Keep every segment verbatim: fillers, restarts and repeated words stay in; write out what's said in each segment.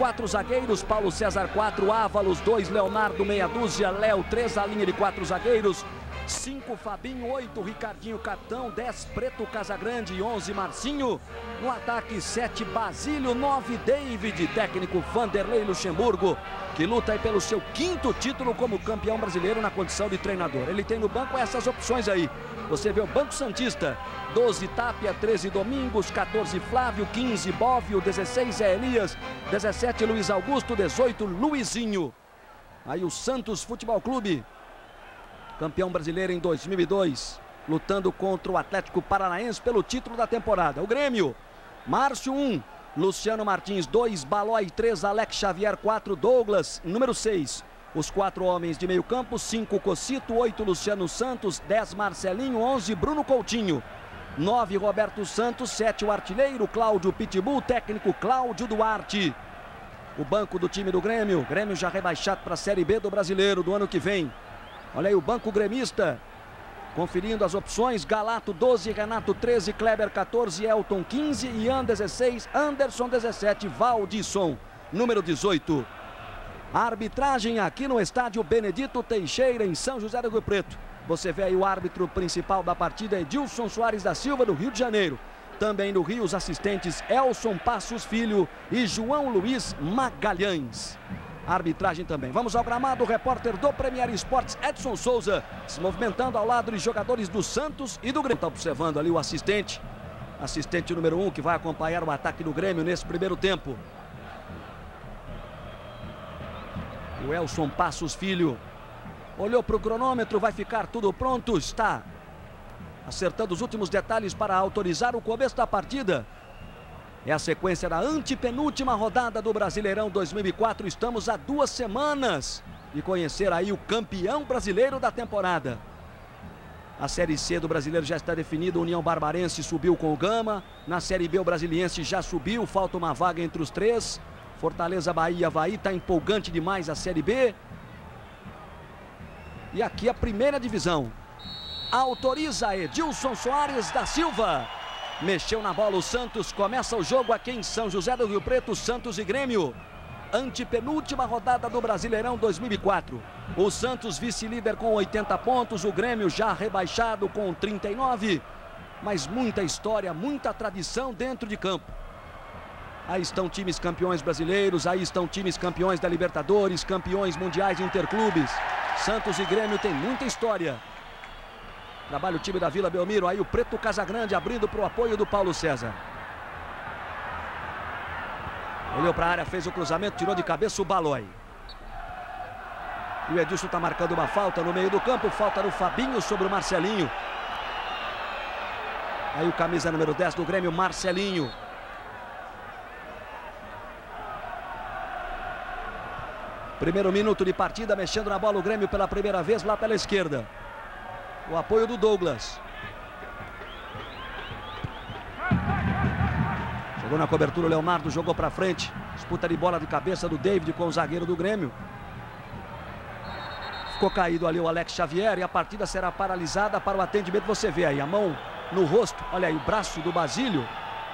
quatro zagueiros, Paulo César quatro, Ávalos dois, Leonardo meia dúzia, Léo três, a linha de quatro zagueiros. cinco, Fabinho, oito, Ricardinho, capitão, dez, Preto Casagrande e onze, Marcinho. No ataque, sete, Basílio, nove, David, técnico Vanderlei Luxemburgo, que luta aí pelo seu quinto título como campeão brasileiro na condição de treinador. Ele tem no banco essas opções aí. Você vê o Banco Santista, doze, Tapia, treze, Domingos, quatorze, Flávio, quinze, Bóvio, dezesseis, Zé Elias, dezessete, Luiz Augusto, dezoito, Luizinho. Aí o Santos Futebol Clube, campeão brasileiro em dois mil e dois, lutando contra o Atlético Paranaense pelo título da temporada. O Grêmio, Márcio um, Luciano Martins dois, Balói três, Alex Xavier quatro, Douglas número seis. Os quatro homens de meio campo, cinco, Cocito, oito, Luciano Santos, dez, Marcelinho, onze, Bruno Coutinho, nove, Roberto Santos, sete, o artilheiro Cláudio Pitbull, técnico Cláudio Duarte. O banco do time do Grêmio, Grêmio já rebaixado para a Série B do Brasileiro do ano que vem. Olha aí o banco gremista, conferindo as opções: Galato doze, Renato treze, Kleber quatorze, Elton quinze, Ian dezesseis, Anderson dezessete, Valdisson número dezoito. A arbitragem aqui no estádio Benedito Teixeira, em São José do Rio Preto. Você vê aí o árbitro principal da partida, Edilson Soares da Silva, do Rio de Janeiro. Também no Rio, os assistentes Elson Passos Filho e João Luiz Magalhães. A arbitragem também. Vamos ao gramado, o repórter do Premier Esportes, Edson Souza, se movimentando ao lado de jogadores do Santos e do Grêmio. Está observando ali o assistente, assistente número um, que vai acompanhar o ataque do Grêmio nesse primeiro tempo. O Elson Passos Filho olhou para o cronômetro, vai ficar tudo pronto, está acertando os últimos detalhes para autorizar o começo da partida. É a sequência da antepenúltima rodada do Brasileirão dois mil e quatro. Estamos há duas semanas de conhecer aí o campeão brasileiro da temporada. A Série C do Brasileiro já está definida, União Barbarense subiu com o Gama. Na Série B o Brasiliense já subiu, falta uma vaga entre os três. Fortaleza, Bahia, Avaí, está empolgante demais a Série B. E aqui a primeira divisão. Autoriza Edilson Soares da Silva. Mexeu na bola o Santos, começa o jogo aqui em São José do Rio Preto, Santos e Grêmio. Antepenúltima rodada do Brasileirão dois mil e quatro. O Santos vice-líder com oitenta pontos, o Grêmio já rebaixado com trinta e nove. Mas muita história, muita tradição dentro de campo. Aí estão times campeões brasileiros, aí estão times campeões da Libertadores, campeões mundiais interclubes. Santos e Grêmio tem muita história. Trabalha o time da Vila Belmiro, aí o Preto Casagrande abrindo para o apoio do Paulo César. Olhou para a área, fez o cruzamento, tirou de cabeça o Balói. E o Edilson está marcando uma falta no meio do campo, falta no Fabinho sobre o Marcelinho. Aí o camisa número dez do Grêmio, Marcelinho. Primeiro minuto de partida, mexendo na bola o Grêmio pela primeira vez lá pela esquerda. O apoio do Douglas. Chegou na cobertura o Leonardo, jogou para frente. Disputa de bola de cabeça do David com o zagueiro do Grêmio. Ficou caído ali o Alex Xavier e a partida será paralisada para o atendimento. Você vê aí a mão no rosto, olha aí o braço do Basílio,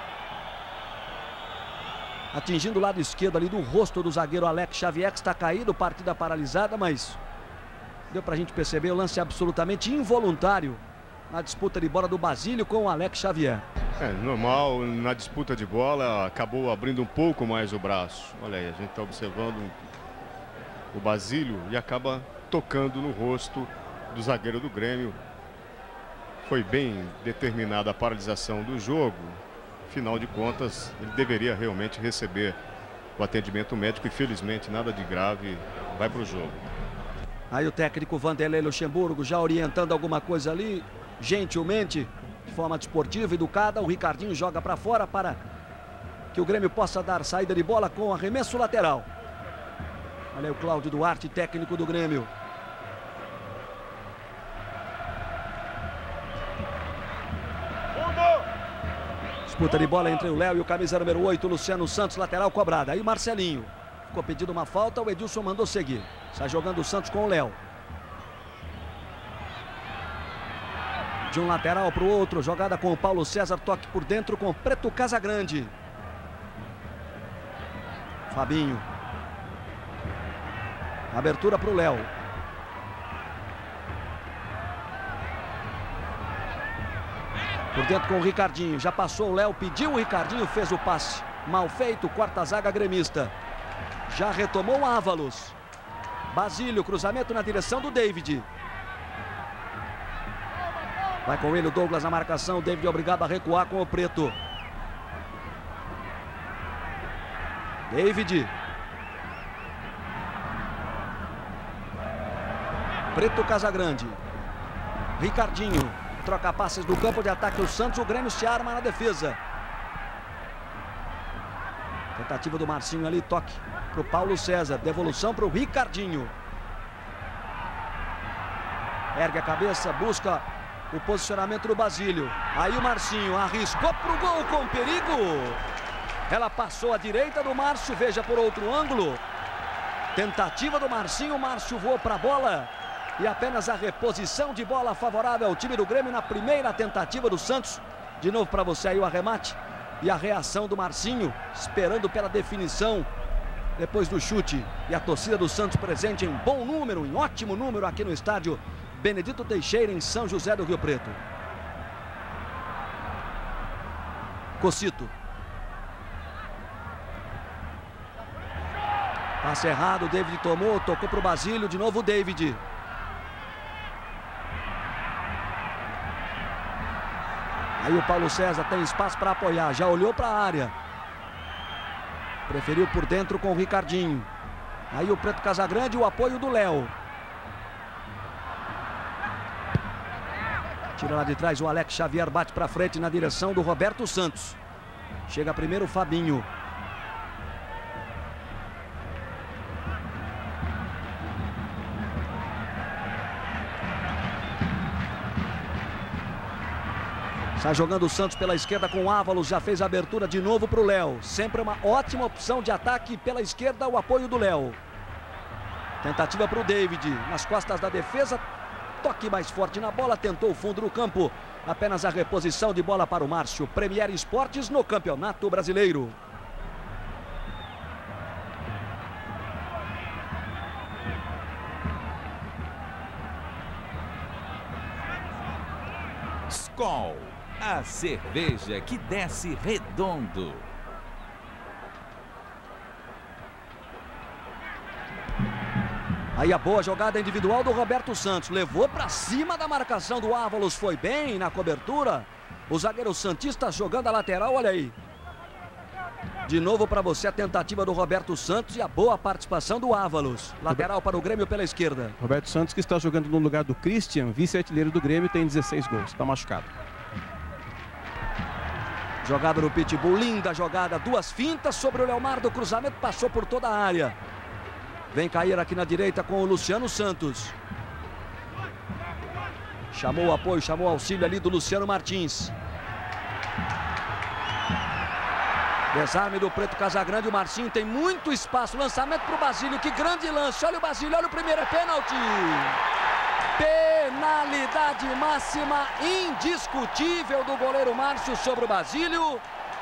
atingindo o lado esquerdo ali do rosto do zagueiro Alex Xavier, que está caído, partida paralisada, mas deu para a gente perceber o lance absolutamente involuntário na disputa de bola do Basílio com o Alex Xavier. É normal, na disputa de bola acabou abrindo um pouco mais o braço. Olha aí, a gente está observando o Basílio e acaba tocando no rosto do zagueiro do Grêmio. Foi bem determinada a paralisação do jogo. Afinal de contas, ele deveria realmente receber o atendimento médico e felizmente nada de grave, vai para o jogo. Aí o técnico Vanderlei Luxemburgo já orientando alguma coisa ali, gentilmente, de forma desportiva, educada. O Ricardinho joga para fora para que o Grêmio possa dar saída de bola com arremesso lateral. Olha aí o Cláudio Duarte, técnico do Grêmio. Disputa de bola entre o Léo e o camisa número oito, Luciano Santos, lateral cobrada. Aí o Marcelinho. Ficou pedindo uma falta, o Edilson mandou seguir. Está jogando o Santos com o Léo. De um lateral para o outro, jogada com o Paulo César, toque por dentro com o Preto Casagrande. Fabinho. Abertura para o Léo. Por dentro com o Ricardinho. Já passou o Léo, pediu o Ricardinho, fez o passe. Mal feito, quarta zaga gremista. Já retomou o Ávalos. Basílio, cruzamento na direção do David. Vai com ele o Douglas na marcação. O David é obrigado a recuar com o Preto. David. Preto Casagrande. Ricardinho. Troca passes do campo de ataque o Santos. O Grêmio se arma na defesa. Tentativa do Marcinho ali. Toque para o Paulo César. Devolução para o Ricardinho. Ergue a cabeça. Busca o posicionamento do Basílio. Aí o Marcinho arriscou para o gol com perigo. Ela passou à direita do Márcio. Veja por outro ângulo. Tentativa do Marcinho. O Márcio voou para a bola. E apenas a reposição de bola favorável ao time do Grêmio na primeira tentativa do Santos. De novo para você aí o arremate. E a reação do Marcinho, esperando pela definição depois do chute. E a torcida do Santos presente em bom número, em ótimo número aqui no estádio Benedito Teixeira, em São José do Rio Preto. Cocito. Passe errado, o David tomou, tocou para o Basílio, de novo o David. Aí o Paulo César tem espaço para apoiar, já olhou para a área. Preferiu por dentro com o Ricardinho. Aí o Preto Casagrande e o apoio do Léo. Tira lá de trás o Alex Xavier, bate para frente na direção do Roberto Santos. Chega primeiro o Fabinho. Sai jogando o Santos pela esquerda com o Ávalos, já fez a abertura de novo para o Léo. Sempre uma ótima opção de ataque pela esquerda, o apoio do Léo. Tentativa para o David, nas costas da defesa. Toque mais forte na bola, tentou o fundo do campo. Apenas a reposição de bola para o Márcio. Premier Esportes no Campeonato Brasileiro. Skol, a cerveja que desce redondo. Aí a boa jogada individual do Roberto Santos. Levou para cima da marcação do Ávalos. Foi bem na cobertura. O zagueiro santista jogando a lateral, olha aí. De novo para você a tentativa do Roberto Santos e a boa participação do Ávalos. Lateral para o Grêmio pela esquerda. Roberto Santos, que está jogando no lugar do Christian, vice-artilheiro do Grêmio, tem dezesseis gols. Está machucado. Jogada do Pitbull, linda jogada. Duas fintas sobre o Leonardo. Cruzamento passou por toda a área. Vem cair aqui na direita com o Luciano Santos. Chamou o apoio, chamou o auxílio ali do Luciano Martins. Desarme do Preto Casagrande, o Marcinho tem muito espaço. Lançamento para o Basílio, que grande lance. Olha o Basílio, olha o primeiro, é pênalti. Penalidade máxima, indiscutível do goleiro Márcio sobre o Basílio.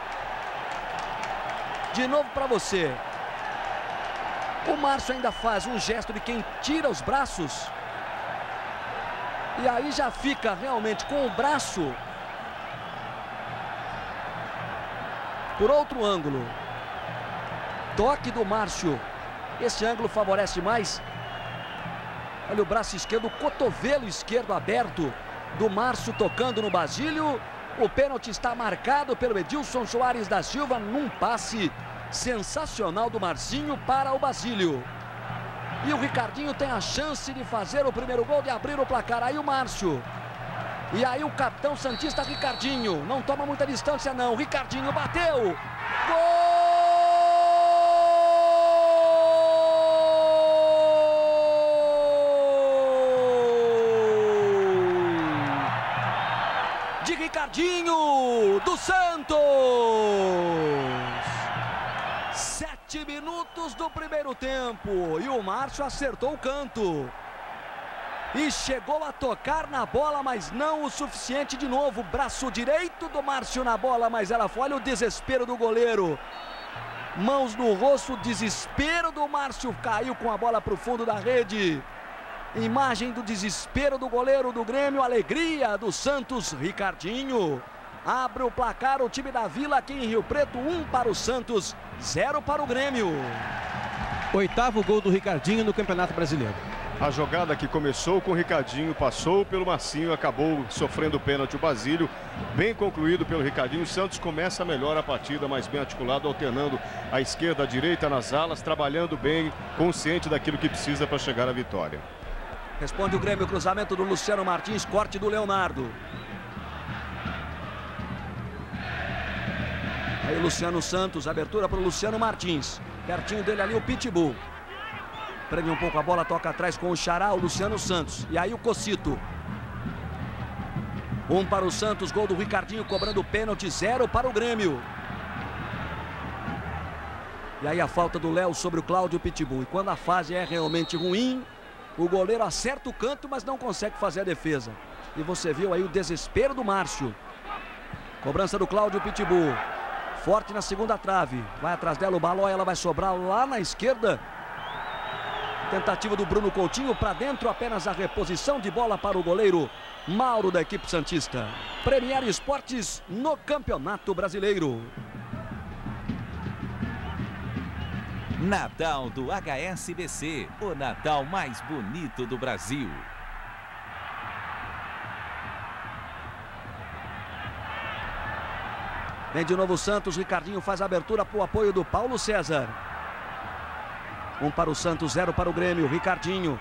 De novo para você. O Márcio ainda faz um gesto de quem tira os braços. E aí já fica realmente com o braço por outro ângulo. Toque do Márcio. Esse ângulo favorece mais. Olha o braço esquerdo, o cotovelo esquerdo aberto do Márcio tocando no Basílio. O pênalti está marcado pelo Edilson Soares da Silva num passe sensacional do Marcinho para o Basílio. E o Ricardinho tem a chance de fazer o primeiro gol, de abrir o placar. Aí o Márcio. E aí o capitão santista Ricardinho. Não toma muita distância não. Ricardinho bateu. Gol! De Ricardinho do Santos. Sete minutos do primeiro tempo. E o Márcio acertou o canto. E chegou a tocar na bola, mas não o suficiente de novo. Braço direito do Márcio na bola, mas ela foi. Olha o desespero do goleiro. Mãos no rosto, desespero do Márcio, caiu com a bola para o fundo da rede. Imagem do desespero do goleiro do Grêmio, alegria do Santos, Ricardinho. Abre o placar o time da Vila aqui em Rio Preto, um para o Santos, zero para o Grêmio. Oitavo gol do Ricardinho no Campeonato Brasileiro. A jogada que começou com o Ricardinho, passou pelo Marcinho, acabou sofrendo o pênalti o Basílio. Bem concluído pelo Ricardinho. O Santos começa melhor a partida, mais bem articulado, alternando a esquerda, a direita nas alas, trabalhando bem, consciente daquilo que precisa para chegar à vitória. Responde o Grêmio, cruzamento do Luciano Martins, corte do Leonardo. Aí o Luciano Santos, abertura para o Luciano Martins. Pertinho dele ali o Pitbull. Prende um pouco a bola, toca atrás com o Xará, o Luciano Santos. E aí o Cocito. Um para o Santos, gol do Ricardinho, cobrando pênalti, zero para o Grêmio. E aí a falta do Léo sobre o Cláudio Pitbull. E quando a fase é realmente ruim, o goleiro acerta o canto, mas não consegue fazer a defesa. E você viu aí o desespero do Márcio. Cobrança do Cláudio Pitbull. Forte na segunda trave. Vai atrás dela o Balói, ela vai sobrar lá na esquerda. Tentativa do Bruno Coutinho para dentro, apenas a reposição de bola para o goleiro Mauro da equipe santista. Premier Esportes no Campeonato Brasileiro. Natal do H S B C, o Natal mais bonito do Brasil. Vem de novo o Santos, Ricardinho faz a abertura para o apoio do Paulo César. Um para o Santos, zero para o Grêmio, Ricardinho.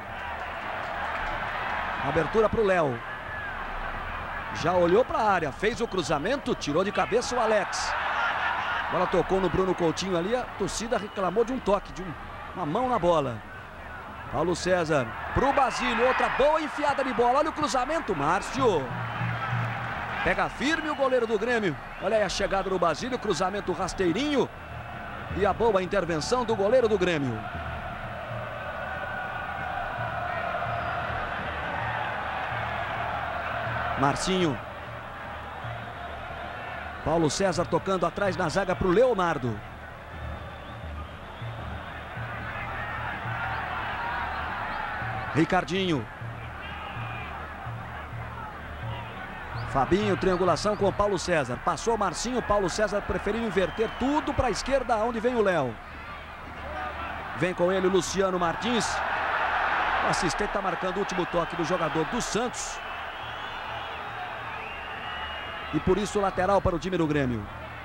Abertura para o Léo. Já olhou para a área, fez o cruzamento, tirou de cabeça o Alex. A bola tocou no Bruno Coutinho ali, a torcida reclamou de um toque, de um, uma mão na bola. Paulo César para o Basílio, outra boa enfiada de bola, olha o cruzamento, Márcio. Pega firme o goleiro do Grêmio. Olha aí a chegada do Basílio, cruzamento rasteirinho. E a boa intervenção do goleiro do Grêmio. Marcinho. Paulo César tocando atrás na zaga para o Leonardo. Ricardinho. Fabinho, triangulação com o Paulo César. Passou o Marcinho, Paulo César preferiu inverter tudo para a esquerda, onde vem o Léo. Vem com ele o Luciano Martins. O assistente está marcando o último toque do jogador do Santos. E por isso o lateral para o time do Grêmio.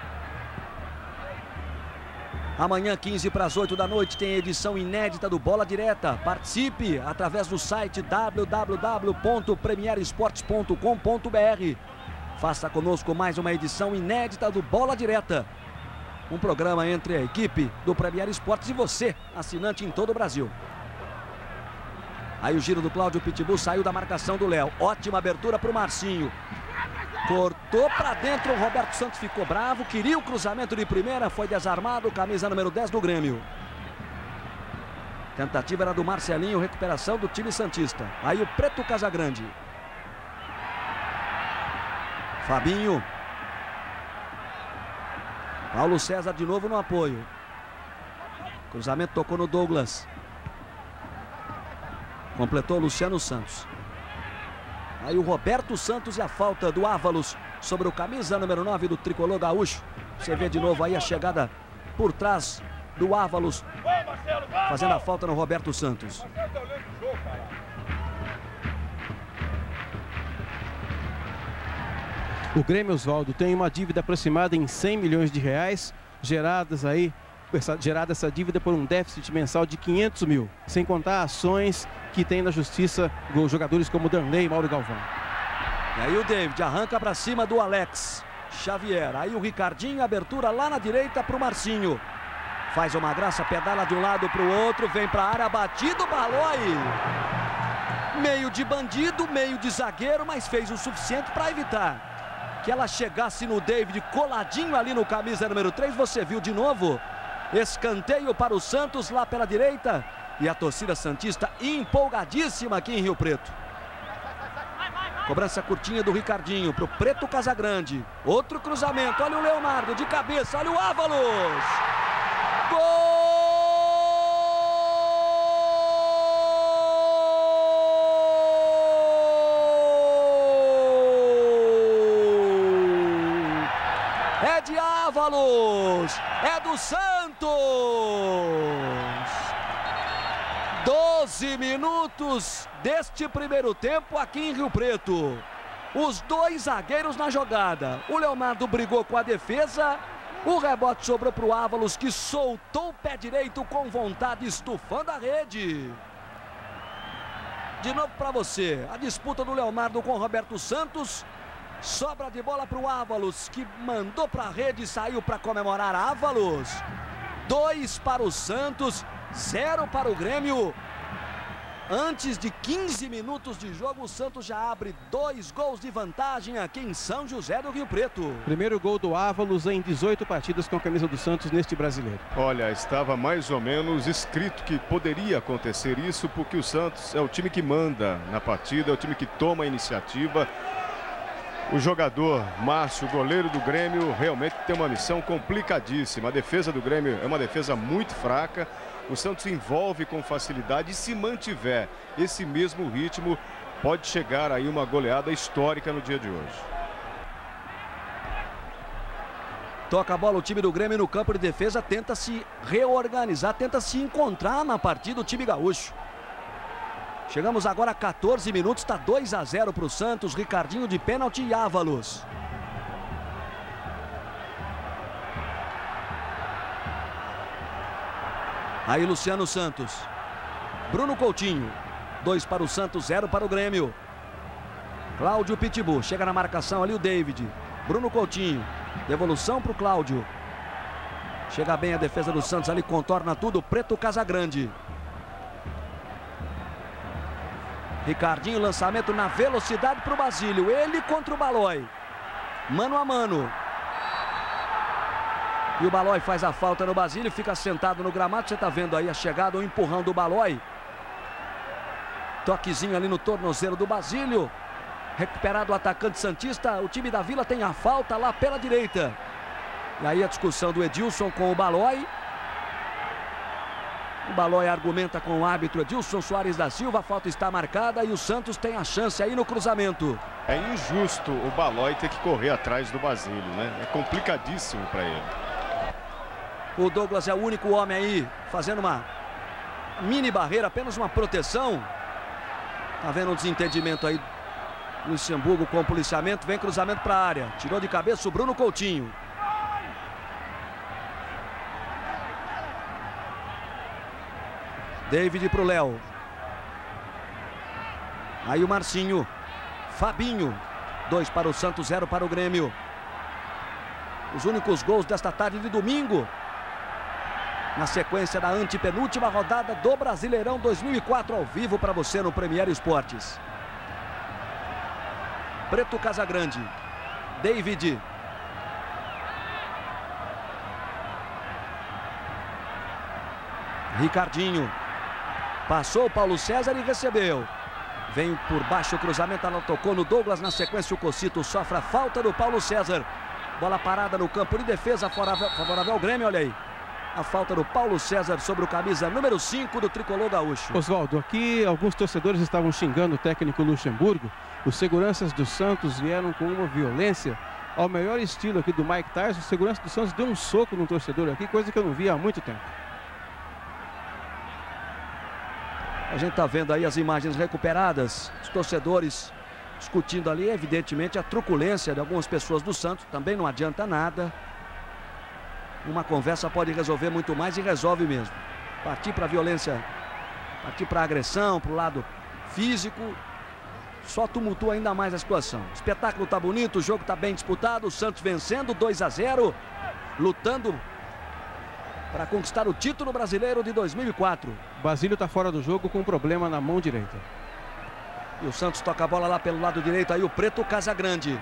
Amanhã, quinze para as oito da noite, tem edição inédita do Bola Direta. Participe através do site w w w ponto premier esportes ponto com ponto b r. Faça conosco mais uma edição inédita do Bola Direta. Um programa entre a equipe do Premier Esportes e você, assinante em todo o Brasil. Aí o giro do Cláudio Pitbull saiu da marcação do Léo. Ótima abertura para o Marcinho. Cortou para dentro, o Roberto Santos ficou bravo, queria o cruzamento de primeira, foi desarmado, camisa número dez do Grêmio. Tentativa era do Marcelinho, recuperação do time santista. Aí o Preto Casagrande. Fabinho. Paulo César de novo no apoio. Cruzamento tocou no Douglas. Completou o Luciano Santos. Aí o Roberto Santos e a falta do Ávalos sobre o camisa número nove do tricolor gaúcho. Você vê de novo aí a chegada por trás do Ávalos, fazendo a falta no Roberto Santos. O Grêmio, Oswaldo, tem uma dívida aproximada em cem milhões de reais, geradas aí, gerada essa dívida por um déficit mensal de quinhentos mil, sem contar ações que tem na justiça com jogadores como Danley e Mauro Galvão. E aí o David arranca para cima do Alex Xavier. Aí o Ricardinho, abertura lá na direita para o Marcinho. Faz uma graça, pedala de um lado para o outro, vem para a área, batido, Balói. Meio de bandido, meio de zagueiro, mas fez o suficiente para evitar que ela chegasse no David coladinho ali no camisa número três. Você viu de novo? Escanteio para o Santos lá pela direita. E a torcida santista empolgadíssima aqui em Rio Preto. Cobrança curtinha do Ricardinho para o Preto Casagrande. Outro cruzamento, olha o Leonardo de cabeça, olha o Ávalos. É de Ávalos, é do Santos. doze minutos deste primeiro tempo aqui em Rio Preto. Os dois zagueiros na jogada. O Leonardo brigou com a defesa. O rebote sobrou para o Ávalos, que soltou o pé direito com vontade, estufando a rede. De novo para você, a disputa do Leonardo com o Roberto Santos. Sobra de bola para o Ávalos, que mandou para a rede e saiu para comemorar. Ávalos. Dois para o Santos, zero para o Grêmio. Antes de quinze minutos de jogo, o Santos já abre dois gols de vantagem aqui em São José do Rio Preto. Primeiro gol do Ávalos em dezoito partidas com a camisa do Santos neste brasileiro. Olha, estava mais ou menos escrito que poderia acontecer isso, porque o Santos é o time que manda na partida, é o time que toma a iniciativa. O jogador Márcio, goleiro do Grêmio, realmente tem uma missão complicadíssima. A defesa do Grêmio é uma defesa muito fraca. O Santos envolve com facilidade e, se mantiver esse mesmo ritmo, pode chegar aí uma goleada histórica no dia de hoje. Toca a bola o time do Grêmio no campo de defesa, tenta se reorganizar, tenta se encontrar na partida o time gaúcho. Chegamos agora a quatorze minutos, está dois a zero para o Santos. Ricardinho de pênalti e Ávalos. Aí Luciano Santos. Bruno Coutinho. Dois para o Santos, zero para o Grêmio. Cláudio Pitbull. Chega na marcação ali o David. Bruno Coutinho. Devolução para o Cláudio. Chega bem a defesa do Santos ali, contorna tudo. Preto Casagrande. Ricardinho, lançamento na velocidade para o Basílio. Ele contra o Balói. Mano a mano. E o Balói faz a falta no Basílio, fica sentado no gramado. Você está vendo aí a chegada, o empurrão do Balói. Toquezinho ali no tornozelo do Basílio. Recuperado o atacante santista. O time da Vila tem a falta lá pela direita. E aí a discussão do Edilson com o Balói. O Balói argumenta com o árbitro Edilson Soares da Silva. A falta está marcada e o Santos tem a chance aí no cruzamento. É injusto o Balói ter que correr atrás do Basílio, né? É complicadíssimo para ele. O Douglas é o único homem aí fazendo uma mini barreira, apenas uma proteção. Tá vendo um desentendimento aí. Luxemburgo com o policiamento, vem cruzamento para a área. Tirou de cabeça o Bruno Coutinho. David para o Léo. Aí o Marcinho. Fabinho. Dois para o Santos, zero para o Grêmio. Os únicos gols desta tarde de domingo. Na sequência da antepenúltima rodada do Brasileirão dois mil e quatro, ao vivo para você no Premiere Esportes. Preto Casagrande. David. Ricardinho. Passou o Paulo César e recebeu. Vem por baixo o cruzamento, ela tocou no Douglas. Na sequência o Cocito sofre a falta do Paulo César. Bola parada no campo de defesa, favorável ao Grêmio, olha aí. A falta do Paulo César sobre o camisa número cinco do tricolor gaúcho. Oswaldo, aqui alguns torcedores estavam xingando o técnico Luxemburgo. Os seguranças do Santos vieram com uma violência ao melhor estilo aqui do Mike Tyson. O segurança do Santos deu um soco no torcedor aqui, coisa que eu não via há muito tempo. A gente está vendo aí as imagens recuperadas, os torcedores discutindo ali, evidentemente, a truculência de algumas pessoas do Santos. Também não adianta nada. Uma conversa pode resolver muito mais e resolve mesmo. Partir para a violência, partir para a agressão, para o lado físico, só tumultua ainda mais a situação. O espetáculo está bonito, o jogo está bem disputado, o Santos vencendo dois a zero, lutando para conquistar o título brasileiro de dois mil e quatro. Basílio está fora do jogo com um problema na mão direita. E o Santos toca a bola lá pelo lado direito, aí o Preto Casagrande.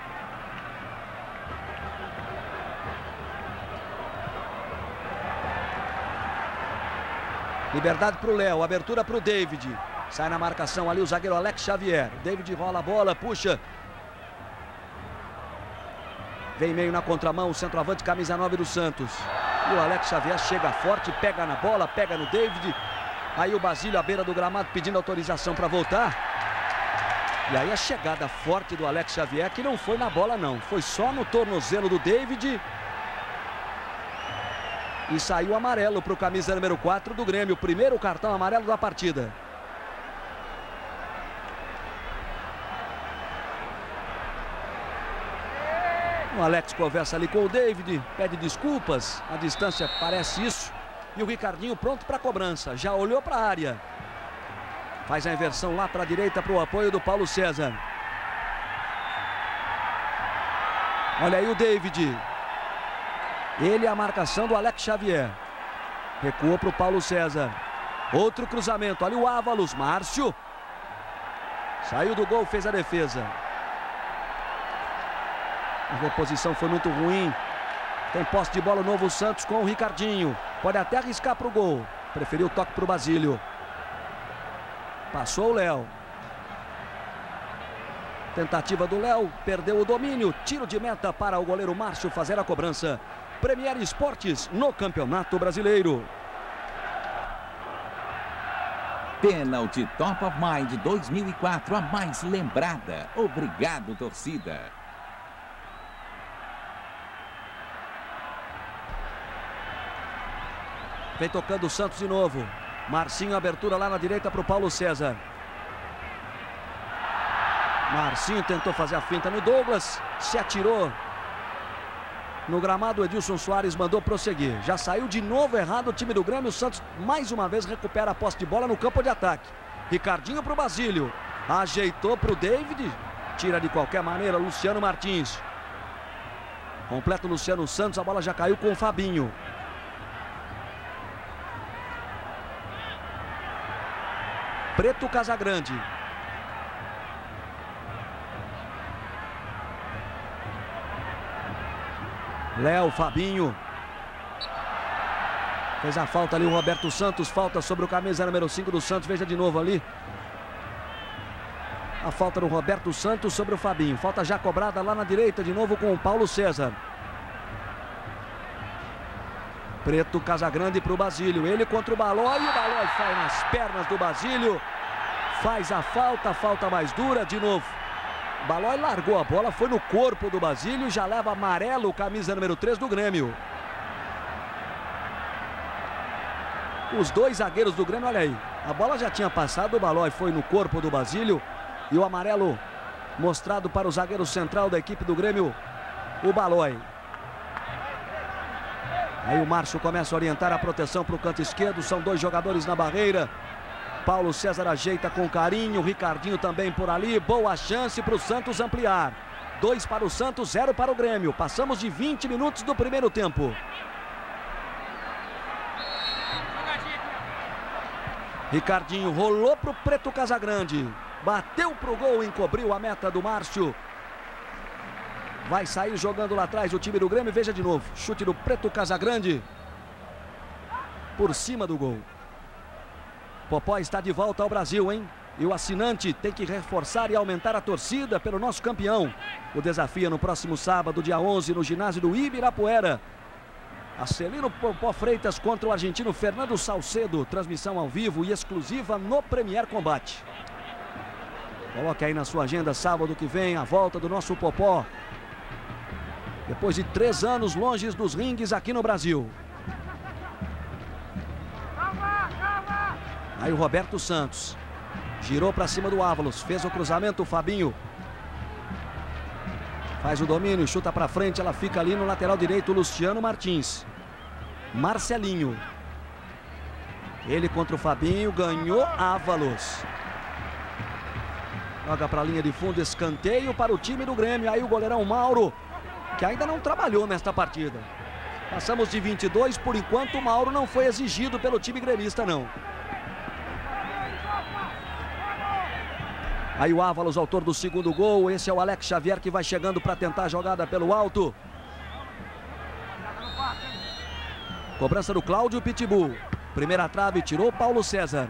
Liberdade para o Léo, abertura para o David. Sai na marcação ali o zagueiro Alex Xavier. David rola a bola, puxa. Vem meio na contramão o centroavante, camisa nove do Santos. E o Alex Xavier chega forte, pega na bola, pega no David. Aí o Basílio à beira do gramado pedindo autorização para voltar. E aí a chegada forte do Alex Xavier, que não foi na bola não, foi só no tornozelo do David. E saiu amarelo para o camisa número quatro do Grêmio, o primeiro cartão amarelo da partida. O Alex conversa ali com o David, pede desculpas, a distância parece isso. E o Ricardinho pronto para a cobrança, já olhou para a área. Faz a inversão lá para a direita para o apoio do Paulo César. Olha aí o David. Ele é a marcação do Alex Xavier. Recuou para o Paulo César. Outro cruzamento, olha o Ávalos, Márcio. Saiu do gol, fez a defesa. A reposição foi muito ruim. Tem posse de bola o Novo Santos com o Ricardinho. Pode até arriscar para o gol. Preferiu o toque para o Basílio. Passou o Léo. Tentativa do Léo. Perdeu o domínio. Tiro de meta para o goleiro Márcio fazer a cobrança. Premier Esportes no Campeonato Brasileiro. Pênalti Top of Mind dois mil e quatro, a mais lembrada. Obrigado, torcida. Vem tocando o Santos de novo. Marcinho, abertura lá na direita para o Paulo César. Marcinho tentou fazer a finta no Douglas. Se atirou no gramado. O Edilson Soares mandou prosseguir. Já saiu de novo errado o time do Grêmio. O Santos mais uma vez recupera a posse de bola no campo de ataque. Ricardinho para o Basílio. Ajeitou para o David. Tira de qualquer maneira Luciano Martins. Completa o Luciano Santos. A bola já caiu com o Fabinho. Preto Casagrande. Léo, Fabinho. Fez a falta ali o Roberto Santos. Falta sobre o camisa número cinco do Santos. Veja de novo ali. A falta do Roberto Santos sobre o Fabinho. Falta já cobrada lá na direita de novo com o Paulo César. Preto Casagrande para o Basílio. Ele contra o Balói. E o Balói sai nas pernas do Basílio. Faz a falta. Falta mais dura de novo. O Balói largou a bola. Foi no corpo do Basílio. E já leva amarelo. Camisa número três do Grêmio. Os dois zagueiros do Grêmio. Olha aí. A bola já tinha passado. O Balói foi no corpo do Basílio. E o amarelo mostrado para o zagueiro central da equipe do Grêmio. O Balói. Aí o Márcio começa a orientar a proteção para o canto esquerdo. São dois jogadores na barreira. Paulo César ajeita com carinho. Ricardinho também por ali. Boa chance para o Santos ampliar. Dois para o Santos, zero para o Grêmio. Passamos de vinte minutos do primeiro tempo. Ricardinho rolou para o Preto Casagrande. Bateu para o gol, encobriu a meta do Márcio. Vai sair jogando lá atrás o time do Grêmio. Veja de novo. Chute do Preto Casagrande. Por cima do gol. Popó está de volta ao Brasil, hein? E o assinante tem que reforçar e aumentar a torcida pelo nosso campeão. O desafio é no próximo sábado, dia onze, no ginásio do Ibirapuera. Acelino Popó Freitas contra o argentino Fernando Salcedo. Transmissão ao vivo e exclusiva no Premier Combate. Coloque aí na sua agenda, sábado que vem, a volta do nosso Popó. Depois de três anos longe dos ringues aqui no Brasil. Aí o Roberto Santos. Girou para cima do Ávalos. Fez o cruzamento, o Fabinho. Faz o domínio, chuta para frente. Ela fica ali no lateral direito, o Luciano Martins. Marcelinho. Ele contra o Fabinho. Ganhou Ávalos. Joga para a linha de fundo, escanteio para o time do Grêmio. Aí o goleirão Mauro, que ainda não trabalhou nesta partida. Passamos de vinte e dois, por enquanto o Mauro não foi exigido pelo time gremista, não. Aí o Ávalos, autor do segundo gol. Esse é o Alex Xavier que vai chegando para tentar a jogada pelo alto. Cobrança do Cláudio Pitbull. Primeira trave, tirou Paulo César.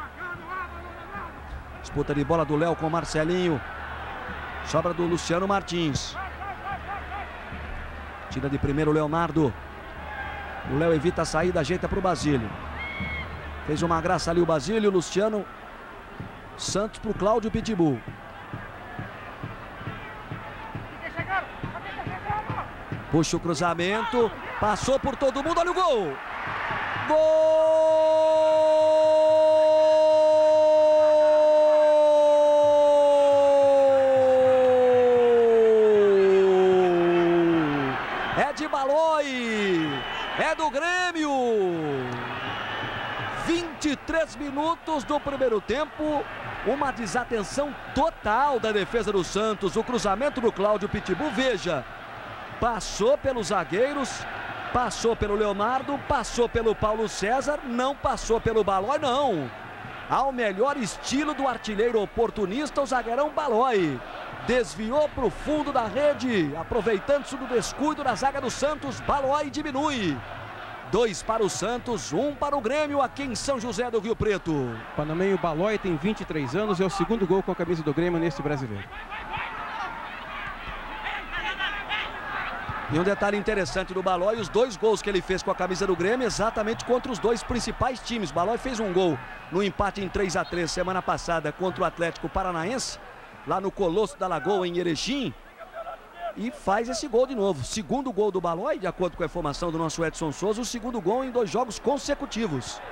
Disputa de bola do Léo com Marcelinho. Sobra do Luciano Martins. Tira de primeiro o Leonardo. O Léo evita a saída, ajeita para o Basílio. Fez uma graça ali o Basílio, Luciano Santos para o Cláudio Pitbull. Puxa o cruzamento, passou por todo mundo, olha o gol! Gol! É de Balói, é do Grêmio. vinte e três minutos do primeiro tempo, uma desatenção total da defesa do Santos. O cruzamento do Cláudio Pitbull, veja, passou pelos zagueiros, passou pelo Leonardo, passou pelo Paulo César, não passou pelo Balói, não. Ao melhor estilo do artilheiro oportunista, o zagueirão Balói desviou para o fundo da rede, aproveitando-se do descuido da zaga do Santos. Balói diminui. Dois para o Santos, um para o Grêmio aqui em São José do Rio Preto. O panameio Balói tem vinte e três anos, é o segundo gol com a camisa do Grêmio neste brasileiro. E um detalhe interessante do Balói, os dois gols que ele fez com a camisa do Grêmio exatamente contra os dois principais times. Balói fez um gol no empate em três a três semana passada contra o Atlético Paranaense, lá no Colosso da Lagoa, em Erechim, e faz esse gol de novo. Segundo gol do Balói, de acordo com a informação do nosso Edson Souza, o segundo gol em dois jogos consecutivos.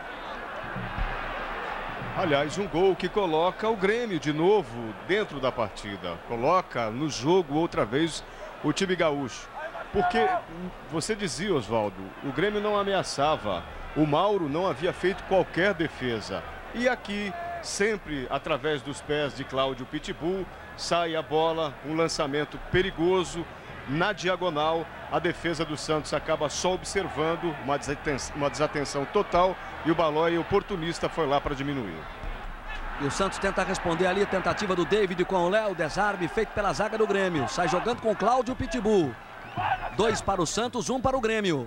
Aliás, um gol que coloca o Grêmio de novo dentro da partida. Coloca no jogo outra vez o time gaúcho. Porque você dizia, Oswaldo, o Grêmio não ameaçava, o Mauro não havia feito qualquer defesa. E aqui, sempre através dos pés de Cláudio Pitbull, sai a bola, um lançamento perigoso, na diagonal, a defesa do Santos acaba só observando, uma desatenção, uma desatenção total, e o Balói oportunista foi lá para diminuir. E o Santos tenta responder ali, tentativa do David com o Léo, desarme feito pela zaga do Grêmio, sai jogando com o Cláudio Pitbull. Dois para o Santos, um para o Grêmio.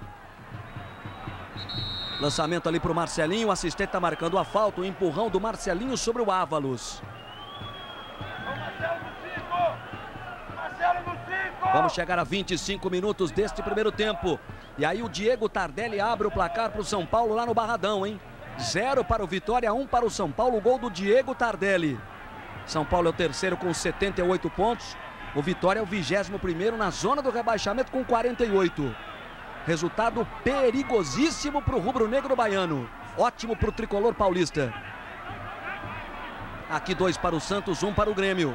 Lançamento ali para o Marcelinho, o assistente está marcando a falta, o empurrão do Marcelinho sobre o Ávalos. Vamos chegar a vinte e cinco minutos deste primeiro tempo. E aí o Diego Tardelli abre o placar para o São Paulo lá no Barradão, hein? Zero para o Vitória, um para o São Paulo, gol do Diego Tardelli. São Paulo é o terceiro com setenta e oito pontos. O Vitória é o vigésimo primeiro na zona do rebaixamento com quarenta e oito. Resultado perigosíssimo para o rubro-negro baiano. Ótimo para o tricolor paulista. Aqui dois para o Santos, um para o Grêmio.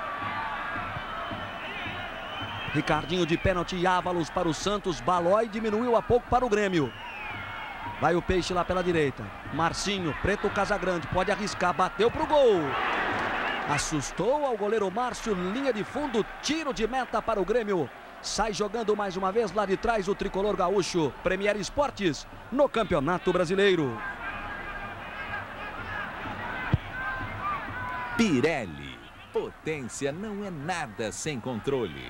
Ricardinho de pênalti e Ávalos para o Santos. Balói diminuiu há pouco para o Grêmio. Vai o Peixe lá pela direita. Marcinho, Preto Casagrande, pode arriscar, bateu para o gol. Assustou ao goleiro Márcio, linha de fundo, tiro de meta para o Grêmio. Sai jogando mais uma vez lá de trás o tricolor gaúcho. Premier Esportes no Campeonato Brasileiro. Pirelli, potência não é nada sem controle.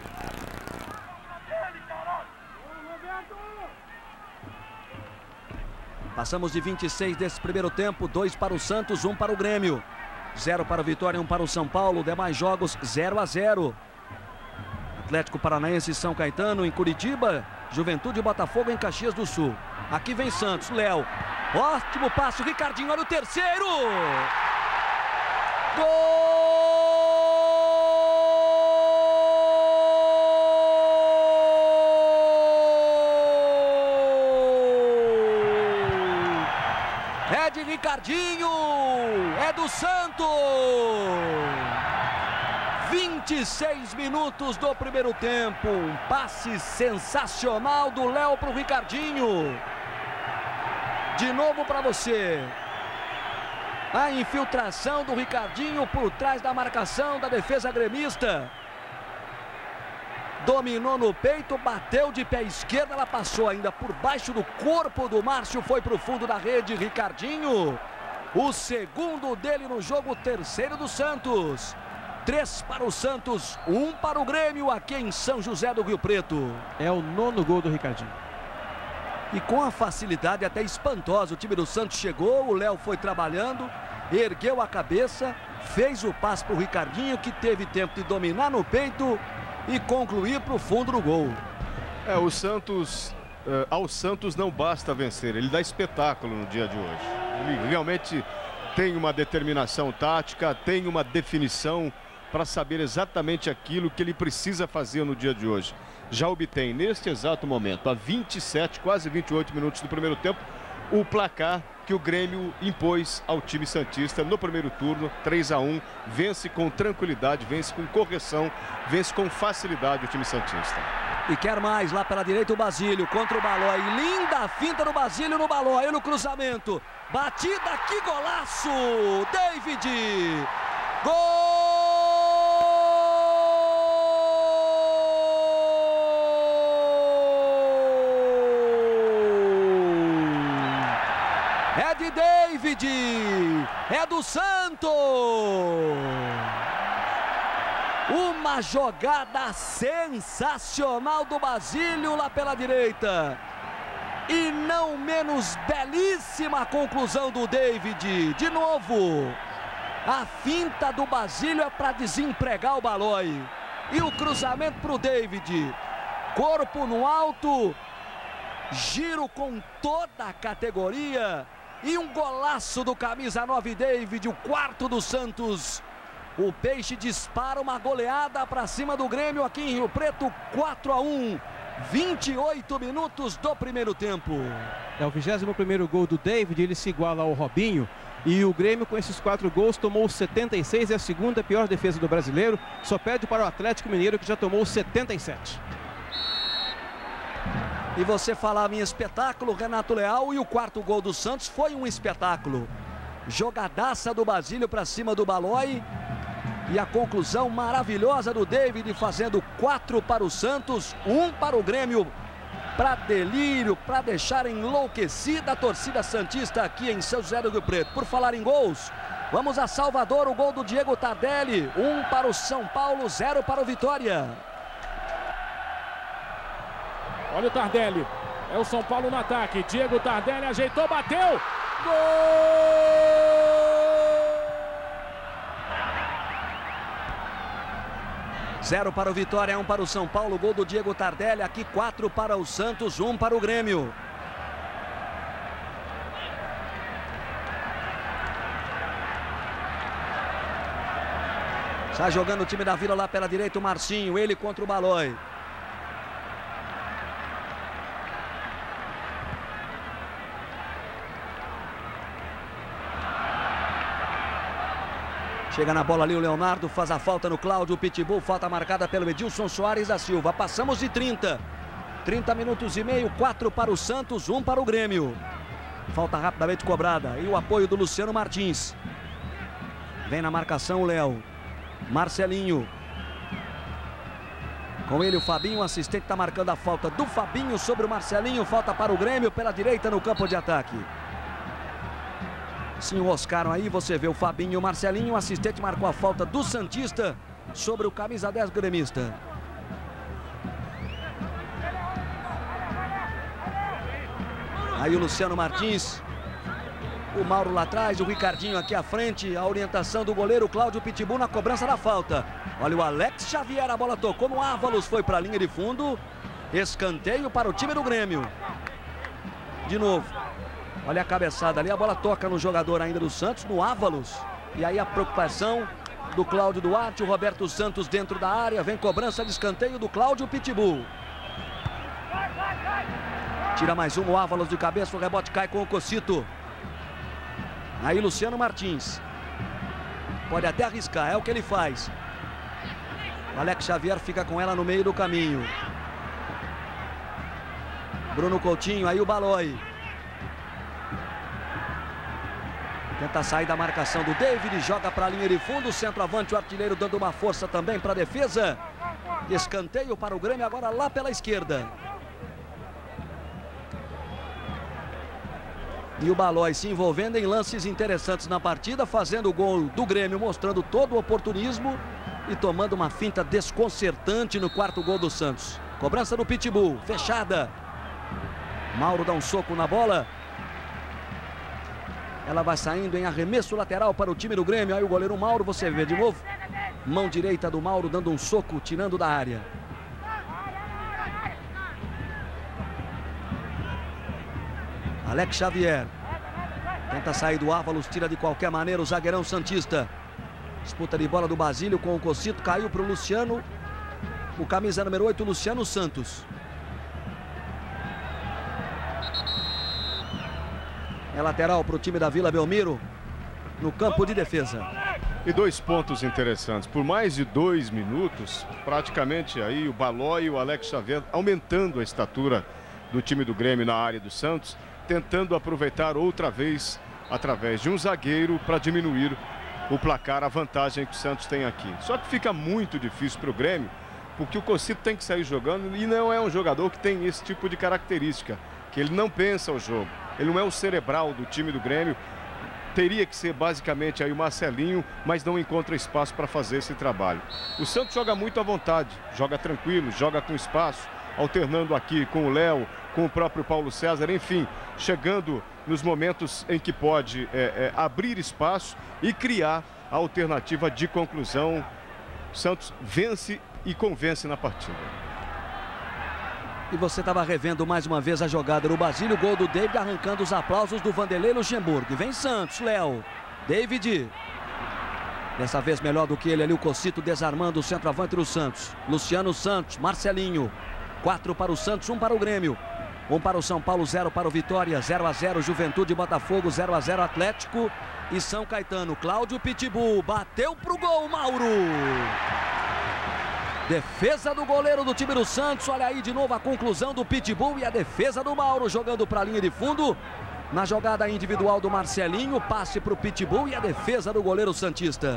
Passamos de vinte e seis desse primeiro tempo, dois para o Santos, um para o Grêmio. Zero para o Vitória, um para o São Paulo. Demais jogos zero a zero. Atlético Paranaense e São Caetano em Curitiba. Juventude e Botafogo em Caxias do Sul. Aqui vem Santos, Léo. Ótimo passo, Ricardinho, olha o terceiro. Gol! É de Ricardinho, é do Santos. vinte e seis minutos do primeiro tempo. Um passe sensacional do Léo para o Ricardinho. De novo para você. A infiltração do Ricardinho por trás da marcação da defesa gremista. Dominou no peito, bateu de pé esquerdo, ela passou ainda por baixo do corpo do Márcio, foi para o fundo da rede. Ricardinho, o segundo dele no jogo, o terceiro do Santos. Três para o Santos, um para o Grêmio aqui em São José do Rio Preto. É o nono gol do Ricardinho. E com a facilidade até espantosa, o time do Santos chegou, o Léo foi trabalhando, ergueu a cabeça, fez o passe para o Ricardinho, que teve tempo de dominar no peito e concluir para o fundo do gol. É, o Santos uh, ao Santos não basta vencer, ele dá espetáculo no dia de hoje. Ele realmente tem uma determinação tática, tem uma definição para saber exatamente aquilo que ele precisa fazer no dia de hoje. Já obtém neste exato momento, a vinte e sete, quase vinte e oito minutos do primeiro tempo, o placar que o Grêmio impôs ao time santista no primeiro turno, três a um, vence com tranquilidade, vence com correção, vence com facilidade o time santista. E quer mais, lá pela direita o Basílio contra o Balói, linda finta do Basílio no Balói, no cruzamento, batida, que golaço, David, gol! É de David, é do Santos. Uma jogada sensacional do Basílio lá pela direita. E não menos belíssima a conclusão do David. De novo, a finta do Basílio é para desempregar o Balói. E o cruzamento para o David. Corpo no alto, giro com toda a categoria. E um golaço do camisa nove David, o quarto do Santos. O Peixe dispara uma goleada para cima do Grêmio aqui em Rio Preto, quatro a um. vinte e oito minutos do primeiro tempo. É o vigésimo primeiro gol do David, ele se iguala ao Robinho. E o Grêmio, com esses quatro gols, tomou setenta e seis, é a segunda pior defesa do brasileiro. Só perde para o Atlético Mineiro, que já tomou setenta e sete. E você falava em espetáculo, Renato Leal, e o quarto gol do Santos foi um espetáculo. Jogadaça do Basílio para cima do Balói. E a conclusão maravilhosa do David, fazendo quatro para o Santos, um para o Grêmio. Para delírio, para deixar enlouquecida a torcida santista aqui em São José do Rio Preto. Por falar em gols, vamos a Salvador, o gol do Diego Tardelli. Um para o São Paulo, zero para o Vitória. Olha o Tardelli, é o São Paulo no ataque, Diego Tardelli ajeitou, bateu, gol! Zero para o Vitória, um para o São Paulo, gol do Diego Tardelli, aqui quatro para o Santos, um para o Grêmio. Está jogando o time da Vila lá pela direita, o Marcinho, ele contra o Balói. Chega na bola ali o Leonardo, faz a falta no Cláudio Pitbull, falta marcada pelo Edilson Soares da Silva. Passamos de trinta. trinta minutos e meio, quatro para o Santos, um para o Grêmio. Falta rapidamente cobrada. E o apoio do Luciano Martins. Vem na marcação o Léo. Marcelinho. Com ele o Fabinho, o assistente está marcando a falta do Fabinho sobre o Marcelinho. Falta para o Grêmio pela direita no campo de ataque. Se enroscaram aí, você vê o Fabinho e o Marcelinho. O assistente marcou a falta do Santista sobre o camisa dez gremista. Aí o Luciano Martins. O Mauro lá atrás, o Ricardinho aqui à frente. A orientação do goleiro Cláudio Pitbull na cobrança da falta. Olha o Alex Xavier, a bola tocou no Ávalos, foi para a linha de fundo. Escanteio para o time do Grêmio. De novo. Olha a cabeçada ali, a bola toca no jogador ainda do Santos, no Ávalos. E aí a preocupação do Cláudio Duarte, o Roberto Santos dentro da área. Vem cobrança de escanteio do Cláudio Pitbull. Tira mais um, o Ávalos de cabeça, o rebote cai com o Cocito. Aí Luciano Martins. Pode até arriscar, é o que ele faz. O Alex Xavier fica com ela no meio do caminho. Bruno Coutinho, aí o Balói. Tenta sair da marcação do David, joga para a linha de fundo, o centroavante, o artilheiro dando uma força também para a defesa. Escanteio para o Grêmio agora lá pela esquerda. E o Balói se envolvendo em lances interessantes na partida, fazendo o gol do Grêmio, mostrando todo o oportunismo e tomando uma finta desconcertante no quarto gol do Santos. Cobrança do Pitbull, fechada. Mauro dá um soco na bola. Ela vai saindo em arremesso lateral para o time do Grêmio. Aí o goleiro Mauro, você vê de novo. Mão direita do Mauro dando um soco, tirando da área. Alex Xavier. Tenta sair do Ávalos, tira de qualquer maneira o zagueirão santista. Disputa de bola do Basílio com o Cocito, caiu para o Luciano. O camisa número oito, Luciano Santos. É lateral para o time da Vila Belmiro, no campo de defesa. E dois pontos interessantes. Por mais de dois minutos, praticamente aí o Baló e o Alex Xavier aumentando a estatura do time do Grêmio na área do Santos, tentando aproveitar outra vez, através de um zagueiro, para diminuir o placar, a vantagem que o Santos tem aqui. Só que fica muito difícil para o Grêmio, porque o Cocito tem que sair jogando e não é um jogador que tem esse tipo de característica, que ele não pensa o jogo. Ele não é o cerebral do time do Grêmio. Teria que ser basicamente aí o Marcelinho, mas não encontra espaço para fazer esse trabalho. O Santos joga muito à vontade, joga tranquilo, joga com espaço, alternando aqui com o Léo, com o próprio Paulo César, enfim, chegando nos momentos em que pode é, é, abrir espaço e criar a alternativa de conclusão. O Santos vence e convence na partida. E você estava revendo mais uma vez a jogada do Basílio, gol do David, arrancando os aplausos do Vanderlei Luxemburgo. E vem Santos, Léo, David. Dessa vez melhor do que ele ali, o Cocito desarmando o centroavante do Santos. Luciano Santos, Marcelinho. Quatro para o Santos, um para o Grêmio. Um para o São Paulo, zero para o Vitória. zero a zero Juventude, Botafogo, zero a zero Atlético e São Caetano. Cláudio Pitbull bateu pro gol, Mauro. Defesa do goleiro do time do Santos. Olha aí de novo a conclusão do Pitbull e a defesa do Mauro jogando para a linha de fundo. Na jogada individual do Marcelinho, passe para o Pitbull e a defesa do goleiro santista.